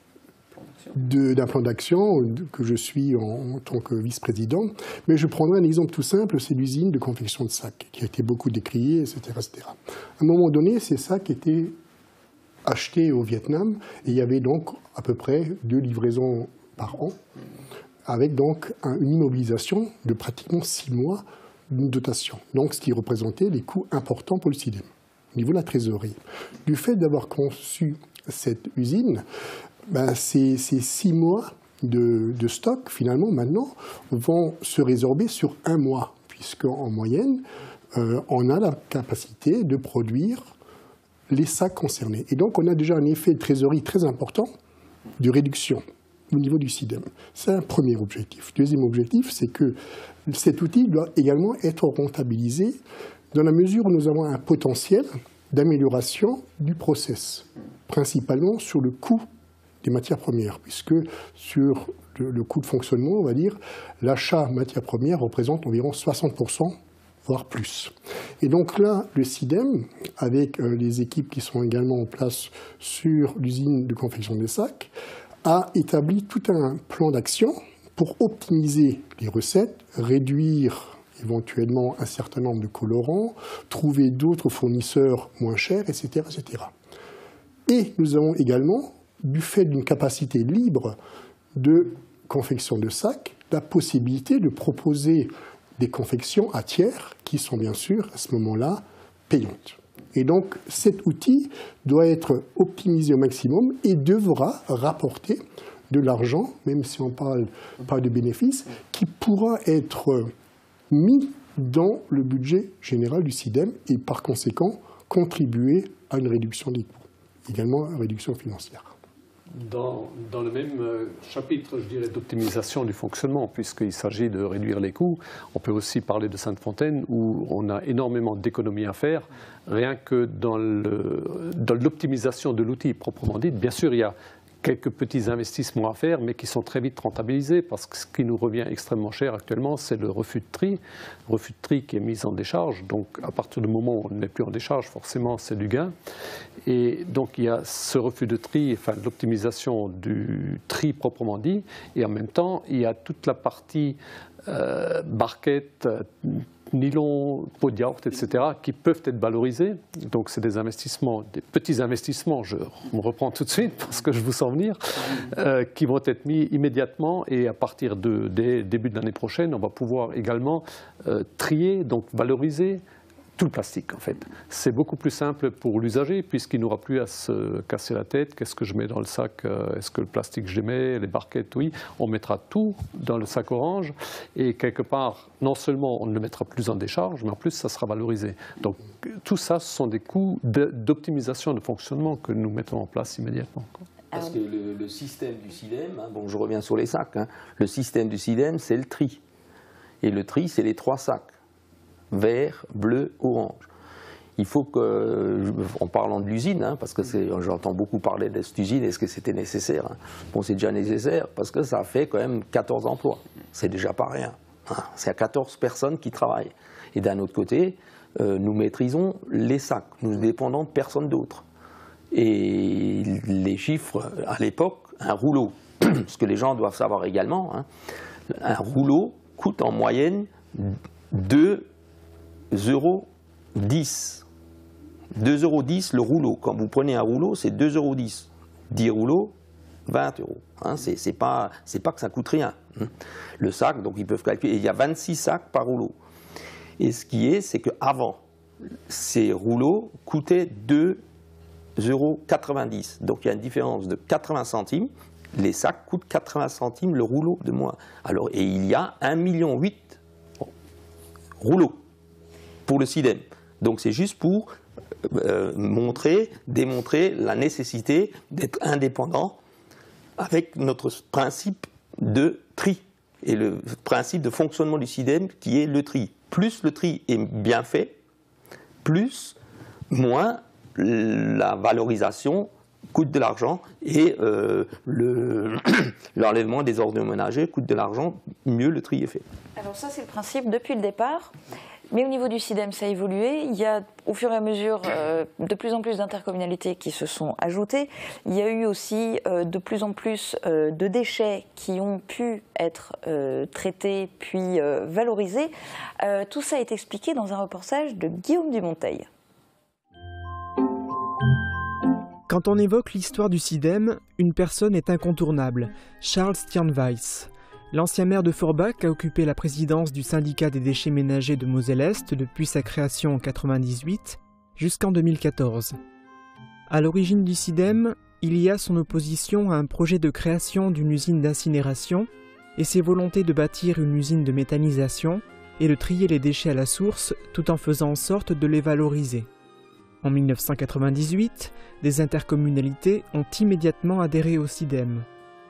d'un plan d'action que je suis en tant que vice-président. Mais je prendrai un exemple tout simple, c'est l'usine de confection de sacs, qui a été beaucoup décriée, etc., etc. À un moment donné, ces sacs étaient achetés au Vietnam, et il y avait donc à peu près 2 livraisons par an, avec donc une immobilisation de pratiquement 6 mois d'une dotation. Donc ce qui représentait des coûts importants pour le SIDEM, au niveau de la trésorerie. Du fait d'avoir conçu cette usine, ces 6 mois de stock, finalement, maintenant, vont se résorber sur 1 mois, puisqu'en moyenne, on a la capacité de produire les sacs concernés. Et donc, on a déjà un effet de trésorerie très important de réduction au niveau du SIDEM. C'est un premier objectif. Deuxième objectif, c'est que cet outil doit également être rentabilisé dans la mesure où nous avons un potentiel d'amélioration du process, principalement sur le coût des matières premières, puisque sur le coût de fonctionnement, on va dire, l'achat matières premières représente environ 60%, voire plus. Et donc là, le SIDEM, avec les équipes qui sont également en place sur l'usine de confection des sacs, a établi tout un plan d'action pour optimiser les recettes, réduire éventuellement un certain nombre de colorants, trouver d'autres fournisseurs moins chers, etc., etc. Et nous avons également, du fait d'une capacité libre de confection de sacs, la possibilité de proposer des confections à tiers qui sont bien sûr à ce moment-là payantes. Et donc cet outil doit être optimisé au maximum et devra rapporter de l'argent, même si on ne parle pas de bénéfices, qui pourra être mis dans le budget général du SIDEM et par conséquent contribuer à une réduction des coûts, également à une réduction financière. Dans le même chapitre, je dirais, d'optimisation du fonctionnement, puisqu'il s'agit de réduire les coûts, on peut aussi parler de Sainte-Fontaine, où on a énormément d'économies à faire, rien que dans l'optimisation de l'outil proprement dit. Bien sûr, il y a quelques petits investissements à faire, mais qui sont très vite rentabilisés, parce que ce qui nous revient extrêmement cher actuellement, c'est le refus de tri. Le refus de tri qui est mis en décharge. Donc, à partir du moment où on n'est plus en décharge, forcément, c'est du gain. Et donc, il y a ce refus de tri, enfin, l'optimisation du tri proprement dit. Et en même temps, il y a toute la partie barquette, nylon, pot de yaourt, etc., qui peuvent être valorisés. Donc, c'est des investissements, des petits investissements, je me reprends tout de suite parce que je vous sens venir, qui vont être mis immédiatement et à partir des débuts de l'année prochaine, on va pouvoir également trier, donc valoriser tout le plastique en fait. C'est beaucoup plus simple pour l'usager puisqu'il n'aura plus à se casser la tête. Qu'est-ce que je mets dans le sac? Est-ce que le plastique je mets? Les barquettes? Oui. On mettra tout dans le sac orange et quelque part, non seulement on ne le mettra plus en décharge, mais en plus ça sera valorisé. Donc tout ça, ce sont des coûts d'optimisation de fonctionnement que nous mettons en place immédiatement. Parce que le système du SIDEM, hein, bon je reviens sur les sacs, hein, le système du SIDEM c'est le tri. Et le tri c'est les 3 sacs. Vert, bleu, orange. Il faut que, en parlant de l'usine, hein, parce que j'entends beaucoup parler de cette usine, est-ce que c'était nécessaire hein? Bon, c'est déjà nécessaire parce que ça fait quand même 14 emplois. C'est déjà pas rien. Hein. C'est à 14 personnes qui travaillent. Et d'un autre côté, nous maîtrisons les sacs. Nous ne dépendons de personne d'autre. Et les chiffres, à l'époque, un rouleau, ce que les gens doivent savoir également, hein, un rouleau coûte en moyenne 2,10 €. 2,10 € le rouleau. Quand vous prenez un rouleau, c'est 2,10 €. 10 rouleaux, 20 €. Hein, c'est pas que ça coûte rien. Le sac, donc ils peuvent calculer, il y a 26 sacs par rouleau. Et ce qui est, c'est qu'avant, ces rouleaux coûtaient 2,90 €. Donc il y a une différence de 80 centimes. Les sacs coûtent 80 centimes le rouleau de moins. Alors, et il y a 1,8 million rouleaux pour le SIDEM. Donc c'est juste pour démontrer la nécessité d'être indépendant avec notre principe de tri et le principe de fonctionnement du SIDEM qui est le tri. Plus le tri est bien fait, moins la valorisation coûte de l'argent et l'enlèvement des ordures ménagères coûte de l'argent, mieux le tri est fait. Alors ça c'est le principe depuis le départ. Mais au niveau du SIDEM, ça a évolué. Il y a, au fur et à mesure, de plus en plus d'intercommunalités qui se sont ajoutées. Il y a eu aussi de plus en plus de déchets qui ont pu être traités puis valorisés. Tout ça est expliqué dans un reportage de Guillaume Dumonteil. Quand on évoque l'histoire du SIDEM, une personne est incontournable, Charles Stjernweis. L'ancien maire de Forbach a occupé la présidence du syndicat des déchets ménagers de Moselle-Est depuis sa création en 1998 jusqu'en 2014. À l'origine du SIDEM, il y a son opposition à un projet de création d'une usine d'incinération et ses volontés de bâtir une usine de méthanisation et de trier les déchets à la source tout en faisant en sorte de les valoriser. En 1998, des intercommunalités ont immédiatement adhéré au SIDEM.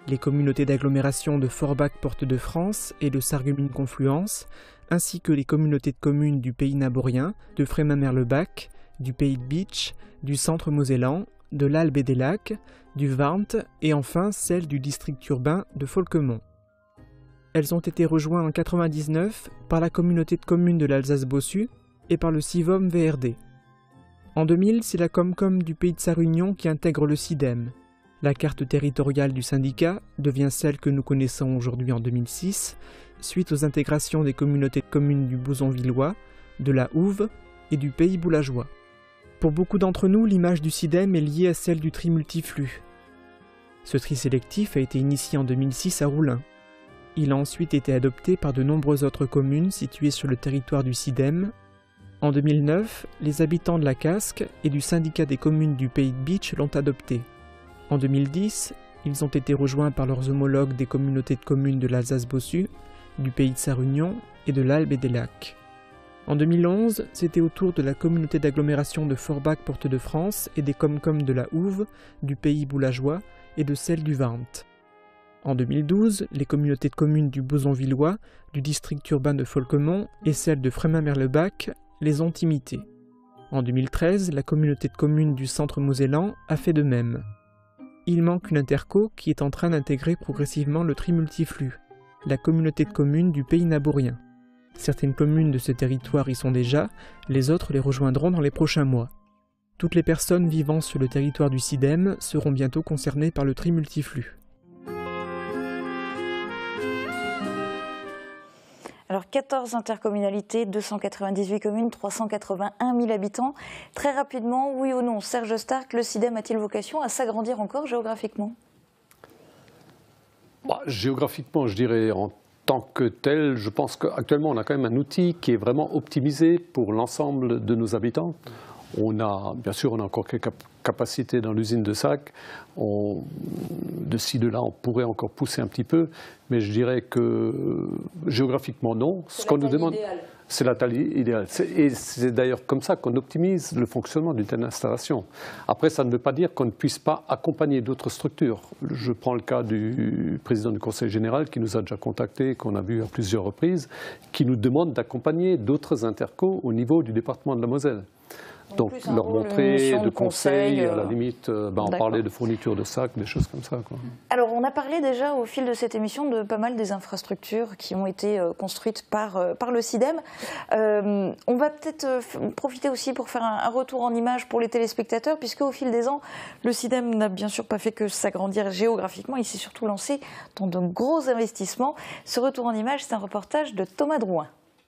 les communautés d'agglomération de Forbach Porte de France et de Sarreguemines Confluence, ainsi que les communautés de communes du Pays Naborien, de Frémin-Merlebach, du Pays de Bitche, du Centre Mosellan, de l'Albe et des Lacs, du Warmt et enfin celle du district urbain de Folquemont. Elles ont été rejointes en 1999 par la communauté de communes de l'Alsace-Bossu et par le CIVOM VRD. En 2000, c'est la Comcom du Pays de Sarre-Union qui intègre le SIDEM. La carte territoriale du syndicat devient celle que nous connaissons aujourd'hui en 2006, suite aux intégrations des communautés de communes du Bouzon-Villois, de la Houve et du Pays Boulageois. Pour beaucoup d'entre nous, l'image du SIDEM est liée à celle du tri multiflux. Ce tri sélectif a été initié en 2006 à Roulin. Il a ensuite été adopté par de nombreuses autres communes situées sur le territoire du SIDEM. En 2009, les habitants de la Casque et du syndicat des communes du Pays de Bitche l'ont adopté. En 2010, ils ont été rejoints par leurs homologues des communautés de communes de l'Alsace-Bossu, du Pays de Sarre-Union et de l'Albe et des Lacs. En 2011, c'était au tour de la communauté d'agglomération de Forbach Porte de France et des Comcom de la Houve, du Pays Boulageois et de celle du Warmt. En 2012, les communautés de communes du Bouzon-Villois, du district urbain de Folquemont et celle de Frémin-Merlebach les ont imités. En 2013, la communauté de communes du Centre Mosellan a fait de même. Il manque une interco qui est en train d'intégrer progressivement le tri multiflux, la communauté de communes du Pays Naborien. Certaines communes de ce territoire y sont déjà, les autres les rejoindront dans les prochains mois. Toutes les personnes vivant sur le territoire du SIDEM seront bientôt concernées par le tri multiflux. Alors 14 intercommunalités, 298 communes, 381 000 habitants. Très rapidement, oui ou non, Serge Stark, le SIDEM a-t-il vocation à s'agrandir encore géographiquement ? Géographiquement, je dirais en tant que tel, je pense qu'actuellement on a quand même un outil qui est vraiment optimisé pour l'ensemble de nos habitants. Bien sûr, on a encore quelques capacités dans l'usine de Sac. De ci, de là, on pourrait encore pousser un petit peu, mais je dirais que géographiquement, non. Ce qu'on nous demande, c'est la taille idéale. Et c'est d'ailleurs comme ça qu'on optimise le fonctionnement d'une telle installation. Après, ça ne veut pas dire qu'on ne puisse pas accompagner d'autres structures. Je prends le cas du président du Conseil général qui nous a déjà contactés, qu'on a vu à plusieurs reprises, qui nous demande d'accompagner d'autres intercos au niveau du département de la Moselle. Donc leur montrer de conseils, à la limite, en parler de fourniture de sacs, des choses comme ça, quoi. Alors on a parlé déjà au fil de cette émission de pas mal des infrastructures qui ont été construites par le SIDEM. On va peut-être profiter aussi pour faire un retour en images pour les téléspectateurs, puisque au fil des ans, le SIDEM n'a bien sûr pas fait que s'agrandir géographiquement, il s'est surtout lancé dans de gros investissements. Ce retour en images, c'est un reportage de Thomas Drouin.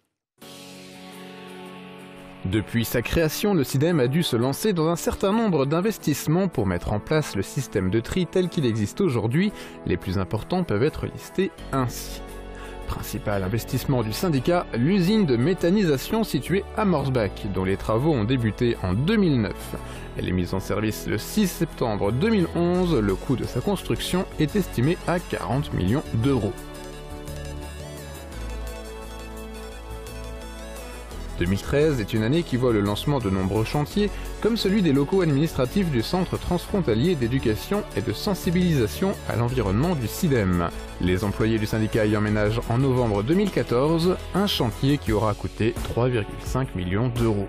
Depuis sa création, le SIDEM a dû se lancer dans un certain nombre d'investissements pour mettre en place le système de tri tel qu'il existe aujourd'hui. Les plus importants peuvent être listés ainsi. Principal investissement du syndicat, l'usine de méthanisation située à Morsbach, dont les travaux ont débuté en 2009. Elle est mise en service le 6 septembre 2011. Le coût de sa construction est estimé à 40 millions d'euros. 2013 est une année qui voit le lancement de nombreux chantiers, comme celui des locaux administratifs du Centre transfrontalier d'éducation et de sensibilisation à l'environnement du SIDEM. Les employés du syndicat y emménagent en novembre 2014, un chantier qui aura coûté 3,5 millions d'euros.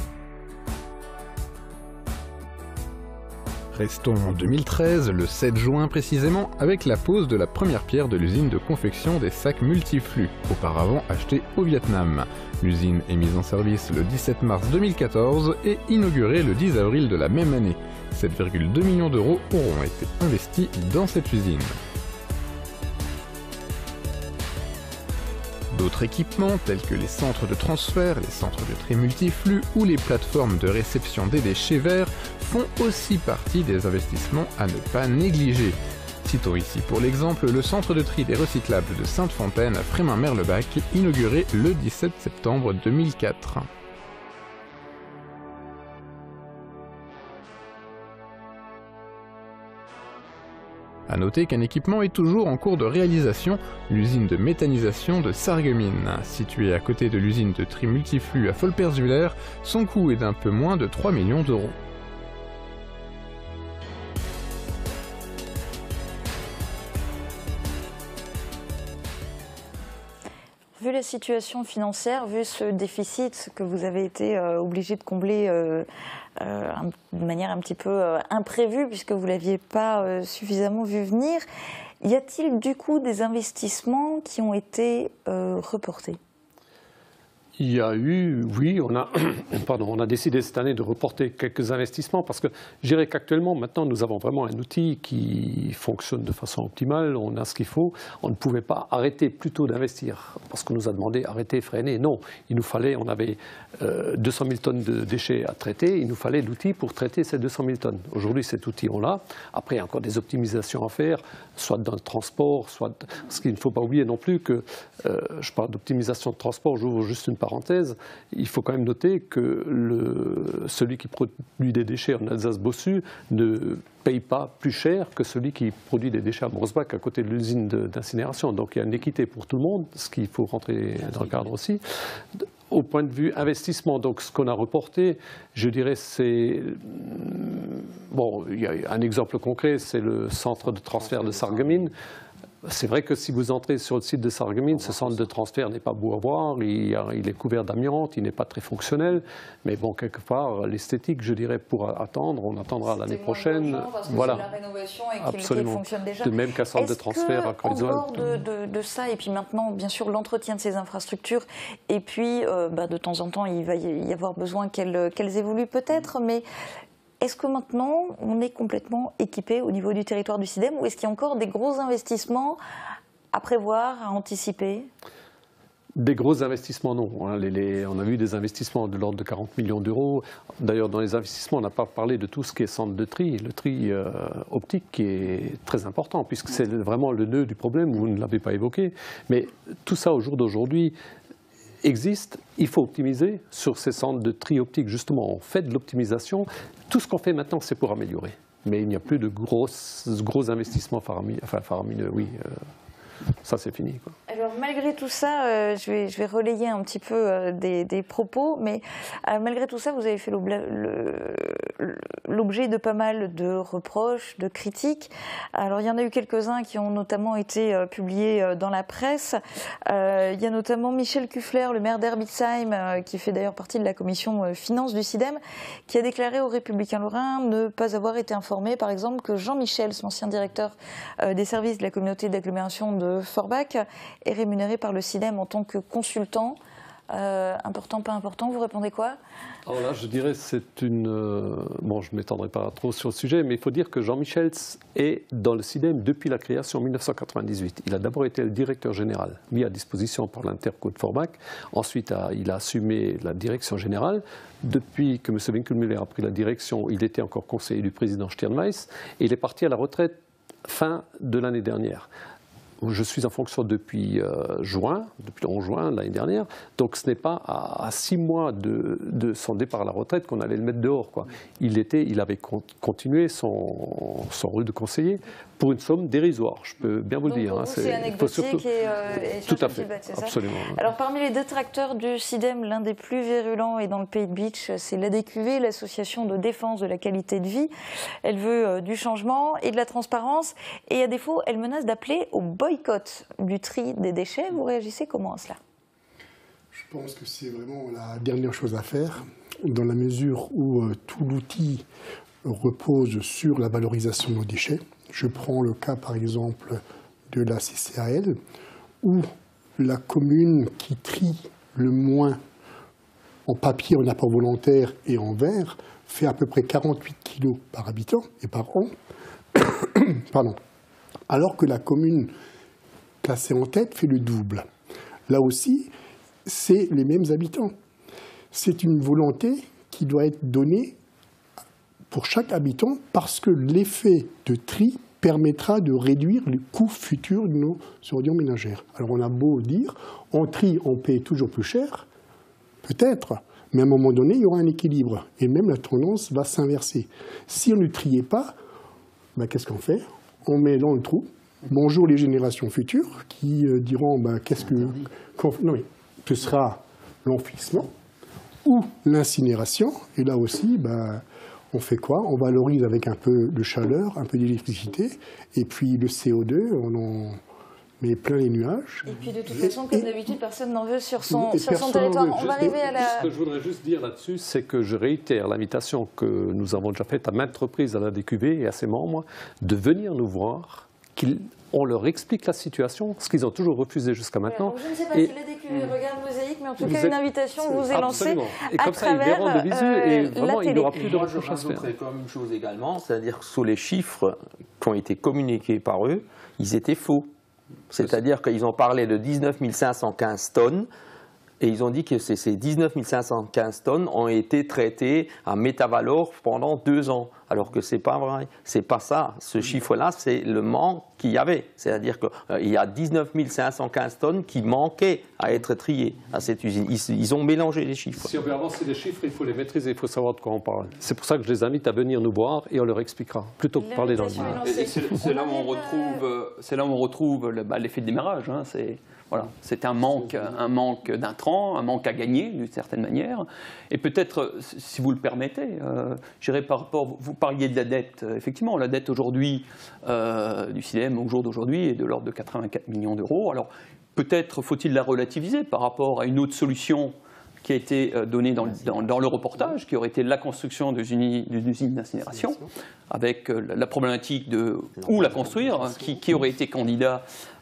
Restons en 2013, le 7 juin précisément, avec la pose de la première pierre de l'usine de confection des sacs multiflux, auparavant achetés au Vietnam. L'usine est mise en service le 17 mars 2014 et inaugurée le 10 avril de la même année. 7,2 millions d'euros auront été investis dans cette usine. D'autres équipements, tels que les centres de transfert, les centres de tri multiflux ou les plateformes de réception des déchets verts, font aussi partie des investissements à ne pas négliger. Citons ici pour l'exemple le centre de tri des recyclables de Sainte-Fontaine à Frémin-Merlebach, inauguré le 17 septembre 2004. A noter qu'un équipement est toujours en cours de réalisation, l'usine de méthanisation de Sarreguemines. Située à côté de l'usine de tri multiflux à Folperswiller, son coût est d'un peu moins de 3 millions d'euros. Vu la situation financière, vu ce déficit que vous avez été obligé de combler de manière un petit peu imprévue, puisque vous ne l'aviez pas suffisamment vu venir, y a-t-il du coup des investissements qui ont été reportés ? Il y a eu, oui, on a décidé cette année de reporter quelques investissements parce que je dirais qu'actuellement, maintenant, nous avons vraiment un outil qui fonctionne de façon optimale, on a ce qu'il faut. On ne pouvait pas arrêter plus tôt d'investir parce qu'on nous a demandé arrêter, freiner. Non, il nous fallait, on avait 200 000 tonnes de déchets à traiter, il nous fallait l'outil pour traiter ces 200 000 tonnes. Aujourd'hui, cet outil, on l'a. Après, il y a encore des optimisations à faire, soit dans le transport, soit... Parce qu'il ne faut pas oublier non plus que, je parle d'optimisation de transport, j'ouvre juste une parenthèse, il faut quand même noter que celui qui produit des déchets en Alsace-Bossu ne paye pas plus cher que celui qui produit des déchets à Morsbach à côté de l'usine d'incinération. Donc il y a une équité pour tout le monde, ce qu'il faut rentrer dans le cadre aussi. Au point de vue investissement, donc ce qu'on a reporté, je dirais c'est... Bon, il y a un exemple concret, c'est le centre de transfert de Sarreguemines. C'est vrai que si vous entrez sur le site de Sarreguemines, ce centre de transfert n'est pas beau à voir, il est couvert d'amiante, il n'est pas très fonctionnel, mais bon, quelque part, l'esthétique, je dirais, pour attendre, on attendra l'année prochaine. Voilà, la rénovation et qu'il fonctionne déjà. De même qu'un centre de transfert à Kreuzwald. En dehors de ça, et puis maintenant, bien sûr, l'entretien de ces infrastructures, et puis de temps en temps, il va y avoir besoin qu'elles évoluent peut-être, mais... Est-ce que maintenant, on est complètement équipé au niveau du territoire du SIDEM ou est-ce qu'il y a encore des gros investissements à prévoir, à anticiper ? Des gros investissements, non. On a vu des investissements de l'ordre de 40 millions d'euros. D'ailleurs, dans les investissements, on n'a pas parlé de tout ce qui est centre de tri. Le tri optique qui est très important, puisque c'est vraiment le nœud du problème, vous ne l'avez pas évoqué. Mais tout ça, au jour d'aujourd'hui, existe, il faut optimiser sur ces centres de tri optique. Justement, on fait de l'optimisation. Tout ce qu'on fait maintenant, c'est pour améliorer. Mais il n'y a plus de gros investissements faramineux. Oui, ça c'est fini, quoi. Alors malgré tout ça, je vais relayer un petit peu des propos, mais malgré tout ça, vous avez fait l'objet de pas mal de reproches, de critiques. Alors il y en a eu quelques-uns qui ont notamment été publiés dans la presse. Il y a notamment Michel Kuffler, le maire d'Herbitsheim, qui fait d'ailleurs partie de la commission finance du SIDEM, qui a déclaré aux Républicains lorrains ne pas avoir été informé, par exemple, que Jean Michels, l'ancien directeur des services de la communauté d'agglomération de Forbach, est rémunéré par le SIDEM en tant que consultant. Important, pas important, vous répondez quoi ? Alors là, je dirais c'est une... Bon, je ne m'étendrai pas trop sur le sujet, mais il faut dire que Jean Michels est dans le SIDEM depuis la création en 1998. Il a d'abord été le directeur général, mis à disposition par l'Interco de Forbach. Ensuite, il a assumé la direction générale. Depuis que M. Winkelmüller a pris la direction, il était encore conseiller du président Stirnweiss et il est parti à la retraite fin de l'année dernière. Je suis en fonction depuis depuis le 11 juin de l'année dernière, donc ce n'est pas à 6 mois de son départ à la retraite qu'on allait le mettre dehors, quoi. Il avait continué son rôle de conseiller pour une somme dérisoire, je peux bien vous le dire. Donc c'est anecdotique et tout à fait, c'est absolument. Ça. Alors parmi les détracteurs du SIDEM, l'un des plus virulents est dans le Pays de Bitche, c'est l'ADQV, l'association de défense de la qualité de vie. Elle veut du changement et de la transparence et à défaut, elle menace d'appeler au boycott du tri des déchets. Vous réagissez comment à cela ? Je pense que c'est vraiment la dernière chose à faire, dans la mesure où tout l'outil repose sur la valorisation de nos déchets. Je prends le cas, par exemple, de la CCAL, où la commune qui trie le moins en papier, en apport volontaire et en verre fait à peu près 48 kilos par habitant et par an, pardon. Alors que la commune classée en tête fait le double. Là aussi, c'est les mêmes habitants. C'est une volonté qui doit être donnée pour chaque habitant parce que l'effet de tri permettra de réduire les coûts futurs de nos ordures ménagères. Alors on a beau dire, on trie, on paye toujours plus cher, peut-être, mais à un moment donné, il y aura un équilibre. Et même la tendance va s'inverser. Si on ne triait pas, qu'est-ce qu'on fait ? On met dans le trou. Bonjour les générations futures qui diront qu'est-ce que... Non, mais ce sera l'enfouissement ou l'incinération. Et là aussi, on fait quoi ? On valorise avec un peu de chaleur, un peu d'électricité, et puis le CO2, mais plein les nuages. Et puis de toute façon, comme d'habitude, personne n'en veut sur son territoire. On va arriver à la... Ce que je voudrais juste dire là-dessus, c'est que je réitère l'invitation que nous avons déjà faite à maintes reprises à la DQV et à ses membres de venir nous voir, qu'on leur explique la situation, ce qu'ils ont toujours refusé jusqu'à maintenant. Je ne sais pas si la DQV regarde Mosaïque, mais en tout cas, une invitation vous est lancée et comme ça, ils verront de visu et vraiment, il n'y aura plus de reproches à se faire. Comme une chose également, c'est-à-dire que sur les chiffres qui ont été communiqués par eux, ils étaient faux. C'est-à-dire qu'ils ont parlé de 19 515 tonnes et ils ont dit que ces 19 515 tonnes ont été traitées à Métavalor pendant 2 ans. Alors que ce n'est pas vrai. Ce n'est pas ça. Ce chiffre-là, c'est le manque qu'il y avait. C'est-à-dire qu'il y a 19 515 tonnes qui manquaient à être triées à cette usine. Ils ont mélangé les chiffres. Si on veut avancer les chiffres, il faut les maîtriser, il faut savoir de quoi on parle. C'est pour ça que je les invite à venir nous voir et on leur expliquera, plutôt que de parler dans le vide. C'est là où on retrouve l'effet de démarrage. Hein. Voilà, c'est un manque d'intrants, un manque à gagner d'une certaine manière. Et peut-être, si vous le permettez, j'irai par rapport, vous parliez de la dette. Effectivement, la dette aujourd'hui du CIDEM au jour d'aujourd'hui est de l'ordre de 84 millions d'euros. Alors peut-être faut-il la relativiser par rapport à une autre solution qui a été donnée dans le reportage, qui aurait été la construction d'une usine d'incinération, avec la problématique de où la construire, qui aurait été candidat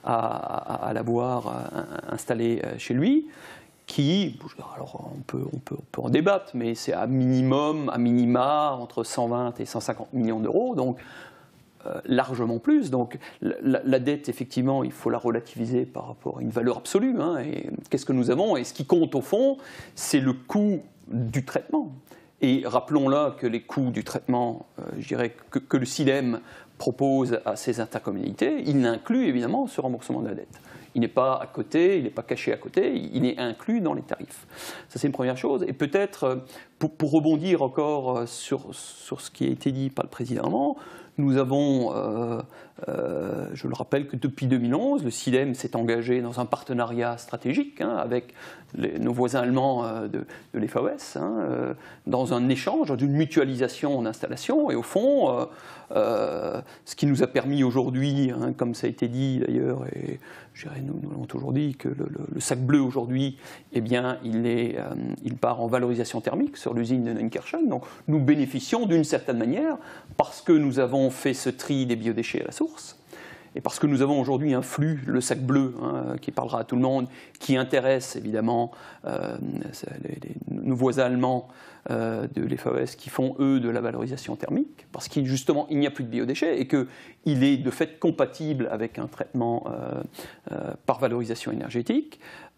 à l'avoir installée chez lui, qui, alors on peut en débattre, mais c'est à minima, entre 120 et 150 millions d'euros, donc largement plus. Donc la dette, effectivement, il faut la relativiser par rapport à une valeur absolue. Hein, et qu'est-ce que nous avons? Et ce qui compte, au fond, c'est le coût du traitement. Et rappelons là que les coûts du traitement, je dirais, que le CIDEM propose à ces intercommunalités, il inclut évidemment ce remboursement de la dette. Il n'est pas à côté, il n'est pas caché à côté, il est inclus dans les tarifs. Ça, c'est une première chose. Et peut-être, pour rebondir encore sur ce qui a été dit par le président, nous avons, je le rappelle que depuis 2011, le CIDEM s'est engagé dans un partenariat stratégique avec nos voisins allemands de l'FAOS, dans un échange, d'une mutualisation d'installation. Et au fond, ce qui nous a permis aujourd'hui, comme ça a été dit d'ailleurs, et je dirais, nous l'avons toujours dit, que le sac bleu aujourd'hui, eh bien, il part en valorisation thermique sur l'usine de Neunkirchen. Donc nous bénéficions d'une certaine manière, parce que nous avons fait ce tri des biodéchets à la source, et parce que nous avons aujourd'hui un flux, le sac bleu, qui parlera à tout le monde, qui intéresse évidemment nos voisins allemands de l'FAOS qui font, eux, de la valorisation thermique, parce qu'il justement, il n'y a plus de biodéchets et qu'il est de fait compatible avec un traitement par valorisation énergétique.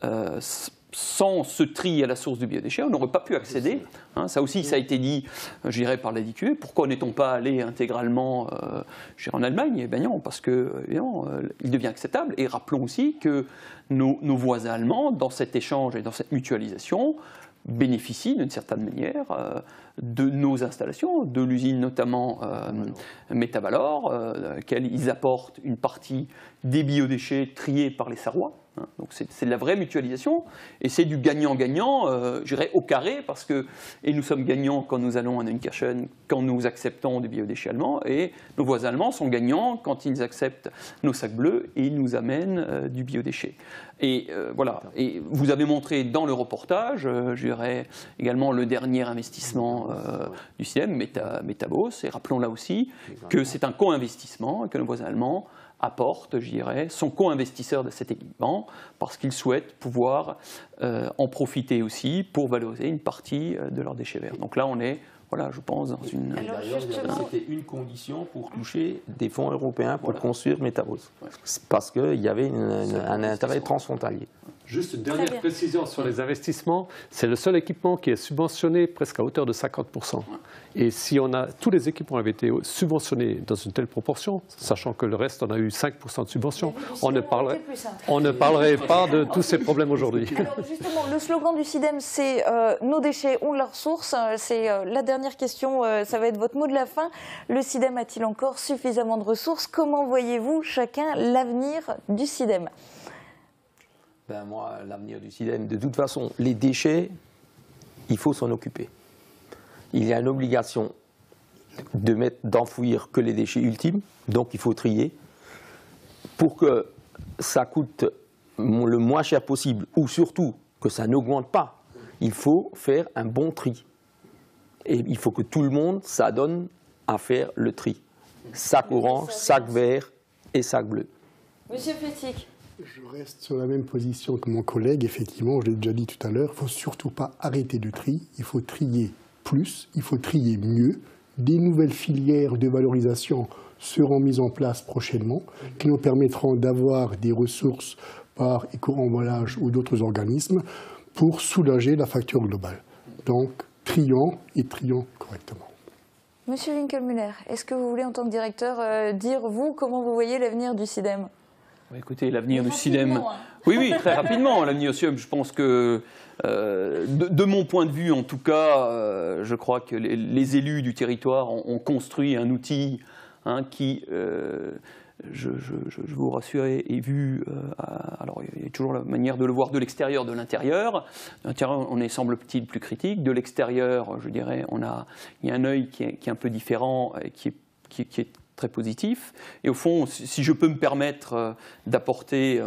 Sans ce tri à la source du biodéchet, on n'aurait pas pu accéder. Ça aussi, ça a été dit, je dirais, par la DQE. Pourquoi n'est-on pas allé intégralement en Allemagne? Eh bien non, parce que il devient acceptable. Et rappelons aussi que nos voisins allemands, dans cet échange et dans cette mutualisation, bénéficient d'une certaine manière de nos installations, de l'usine notamment Métavalor, à laquelle ils apportent une partie des biodéchets triés par les Sarrois. Donc c'est de la vraie mutualisation et c'est du gagnant-gagnant, je dirais au carré, parce que et nous sommes gagnants quand nous allons à Neunkirchen, quand nous acceptons des biodéchets allemands, et nos voisins allemands sont gagnants quand ils acceptent nos sacs bleus et ils nous amènent du biodéchet. Et voilà. Et vous avez montré dans le reportage, je dirais également le dernier investissement du CIDEM, Metabos, et rappelons là aussi que c'est un co-investissement et que nos voisins allemands apportent, je dirais, sont co-investisseurs de cet équipement parce qu'ils souhaitent pouvoir en profiter aussi pour valoriser une partie de leurs déchets verts. Donc là, on est, voilà, je pense, dans une... D'ailleurs, c'était une condition pour toucher des fonds européens pour construire Metabos. Parce qu'il y avait un intérêt transfrontalier. Juste une dernière précision sur les investissements. C'est le seul équipement qui est subventionné presque à hauteur de 50%. Et si tous les équipements avaient été subventionnés dans une telle proportion, sachant que le reste, on a eu 5% de subvention, on ne parlerait pas de tous ces problèmes aujourd'hui. Alors justement, le slogan du CIDEM, c'est nos déchets ont leur source. C'est la dernière question, ça va être votre mot de la fin. Le CIDEM a-t-il encore suffisamment de ressources? Comment voyez-vous chacun l'avenir du CIDEM? Moi, l'avenir du CIDEM, de toute façon, les déchets, il faut s'en occuper. Il y a une obligation d'enfouir que les déchets ultimes, donc il faut trier. Pour que ça coûte le moins cher possible, ou surtout que ça n'augmente pas, il faut faire un bon tri. Et il faut que tout le monde s'adonne à faire le tri. Sac orange, sac vert et sac bleu. Monsieur Fétic. Je reste sur la même position que mon collègue. Effectivement, je l'ai déjà dit tout à l'heure, il ne faut surtout pas arrêter de tri. Il faut trier plus, il faut trier mieux. Des nouvelles filières de valorisation seront mises en place prochainement, qui nous permettront d'avoir des ressources par éco-emballage ou d'autres organismes pour soulager la facture globale. Donc, trions et trions correctement. Monsieur Winkelmüller, est-ce que vous voulez, en tant que directeur, dire, vous, comment vous voyez l'avenir du SIDEM? Écoutez, l'avenir du SIDEM... Oui, très rapidement. L'avenir du SIDEM, je pense que, de mon point de vue, en tout cas, je crois que les élus du territoire ont construit un outil qui... Je vous rassurer, est vu, alors il y a toujours la manière de le voir de l'extérieur, de l'intérieur. De l'intérieur, on est, semble-t-il, plus critique. De l'extérieur, je dirais, il y a un œil qui est un peu différent, et qui est très positif. Et au fond, si je peux me permettre d'apporter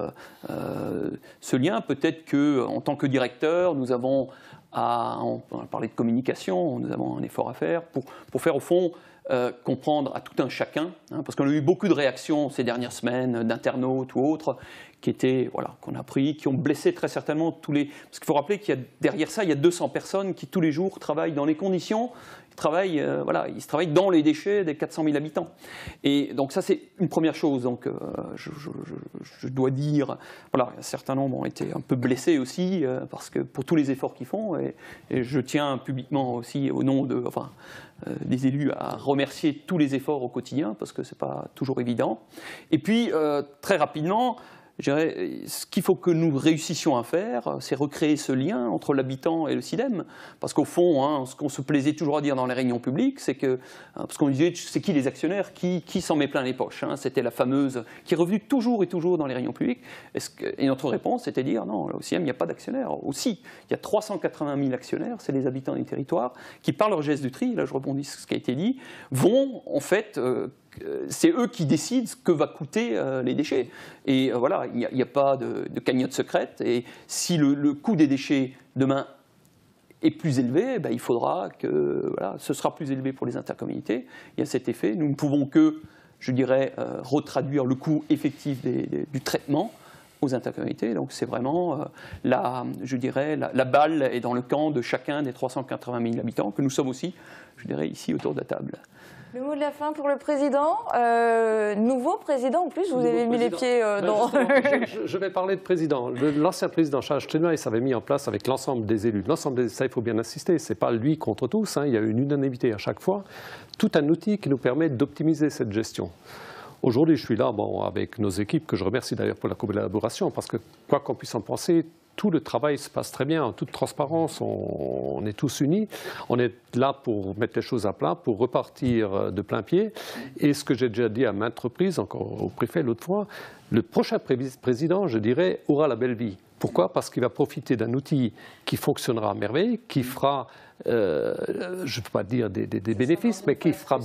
ce lien, peut-être qu'en tant que directeur, nous avons on a parlé de communication, nous avons un effort à faire pour faire, au fond, comprendre à tout un chacun, parce qu'on a eu beaucoup de réactions ces dernières semaines d'internautes ou autres qu'on a pris, qui ont blessé très certainement tous les... Parce qu'il faut rappeler qu'il y a derrière ça, il y a 200 personnes qui tous les jours travaillent dans les conditions, ils travaillent dans les déchets des 400 000 habitants. Et donc ça, c'est une première chose. Donc je dois dire, un certain nombre ont été un peu blessés aussi, parce que pour tous les efforts qu'ils font, et je tiens publiquement aussi au nom des élus à remercier tous les efforts au quotidien, parce que ce n'est pas toujours évident. Et puis, très rapidement, je dirais, ce qu'il faut que nous réussissions à faire, c'est recréer ce lien entre l'habitant et le SIDEM. Parce qu'au fond, ce qu'on se plaisait toujours à dire dans les réunions publiques, c'est que, parce qu'on disait, c'est qui les actionnaires, qui s'en met plein les poches, c'était la fameuse, qui est revenue toujours et toujours dans les réunions publiques. Et notre réponse, c'était de dire, non, au SIDEM, il n'y a pas d'actionnaires. Aussi, il y a 380 000 actionnaires, c'est les habitants des territoires, qui, par leur geste du tri, là je rebondis sur ce qui a été dit, vont, en fait, c'est eux qui décident ce que va coûter les déchets. Et voilà, il n'y a pas de cagnotte secrète. Et si le coût des déchets demain est plus élevé, il faudra que ce sera plus élevé pour les intercommunalités. Il y a cet effet. Nous ne pouvons que, je dirais, retraduire le coût effectif du traitement aux intercommunalités. Donc c'est vraiment, je dirais, la balle est dans le camp de chacun des 380 000 habitants, que nous sommes aussi, je dirais, ici autour de la table. Le mot de la fin pour le président. Nouveau président, en plus, vous avez mis les pieds dans... Je vais parler de président. L'ancien président Charles Steinmeier avait mis en place avec l'ensemble des élus. Ça, il faut bien insister, ce n'est pas lui contre tous, il y a une unanimité à chaque fois. Tout un outil qui nous permet d'optimiser cette gestion. Aujourd'hui, je suis là avec nos équipes, que je remercie d'ailleurs pour la collaboration, parce que quoi qu'on puisse en penser, tout le travail se passe très bien, en toute transparence, on est tous unis. On est là pour mettre les choses à plat, pour repartir de plein pied. Et ce que j'ai déjà dit à maintes reprises, encore au préfet l'autre fois, le prochain président, je dirais, aura la belle vie. Pourquoi? Parce qu'il va profiter d'un outil qui fonctionnera à merveille, qui fera... je ne peux pas dire des bénéfices, mais qui fera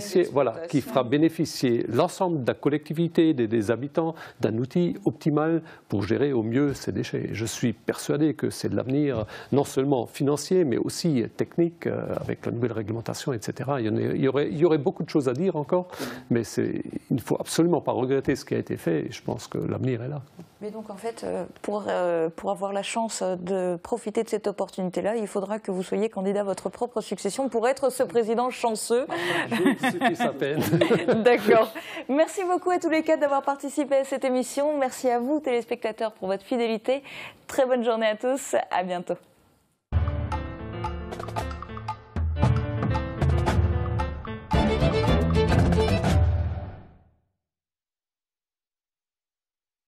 bénéficier l'ensemble de la collectivité, des habitants, d'un outil optimal pour gérer au mieux ces déchets. Je suis persuadé que c'est de l'avenir non seulement financier, mais aussi technique, avec la nouvelle réglementation, etc. Il y aurait beaucoup de choses à dire encore, mais il ne faut absolument pas regretter ce qui a été fait, et je pense que l'avenir est là. Mais donc, en fait, pour avoir la chance de profiter de cette opportunité-là, il faudra que vous soyez candidat à votre propre succession pour être ce président chanceux. C'est sa peine. D'accord. Merci beaucoup à tous les quatre d'avoir participé à cette émission. Merci à vous, téléspectateurs, pour votre fidélité. Très bonne journée à tous. À bientôt.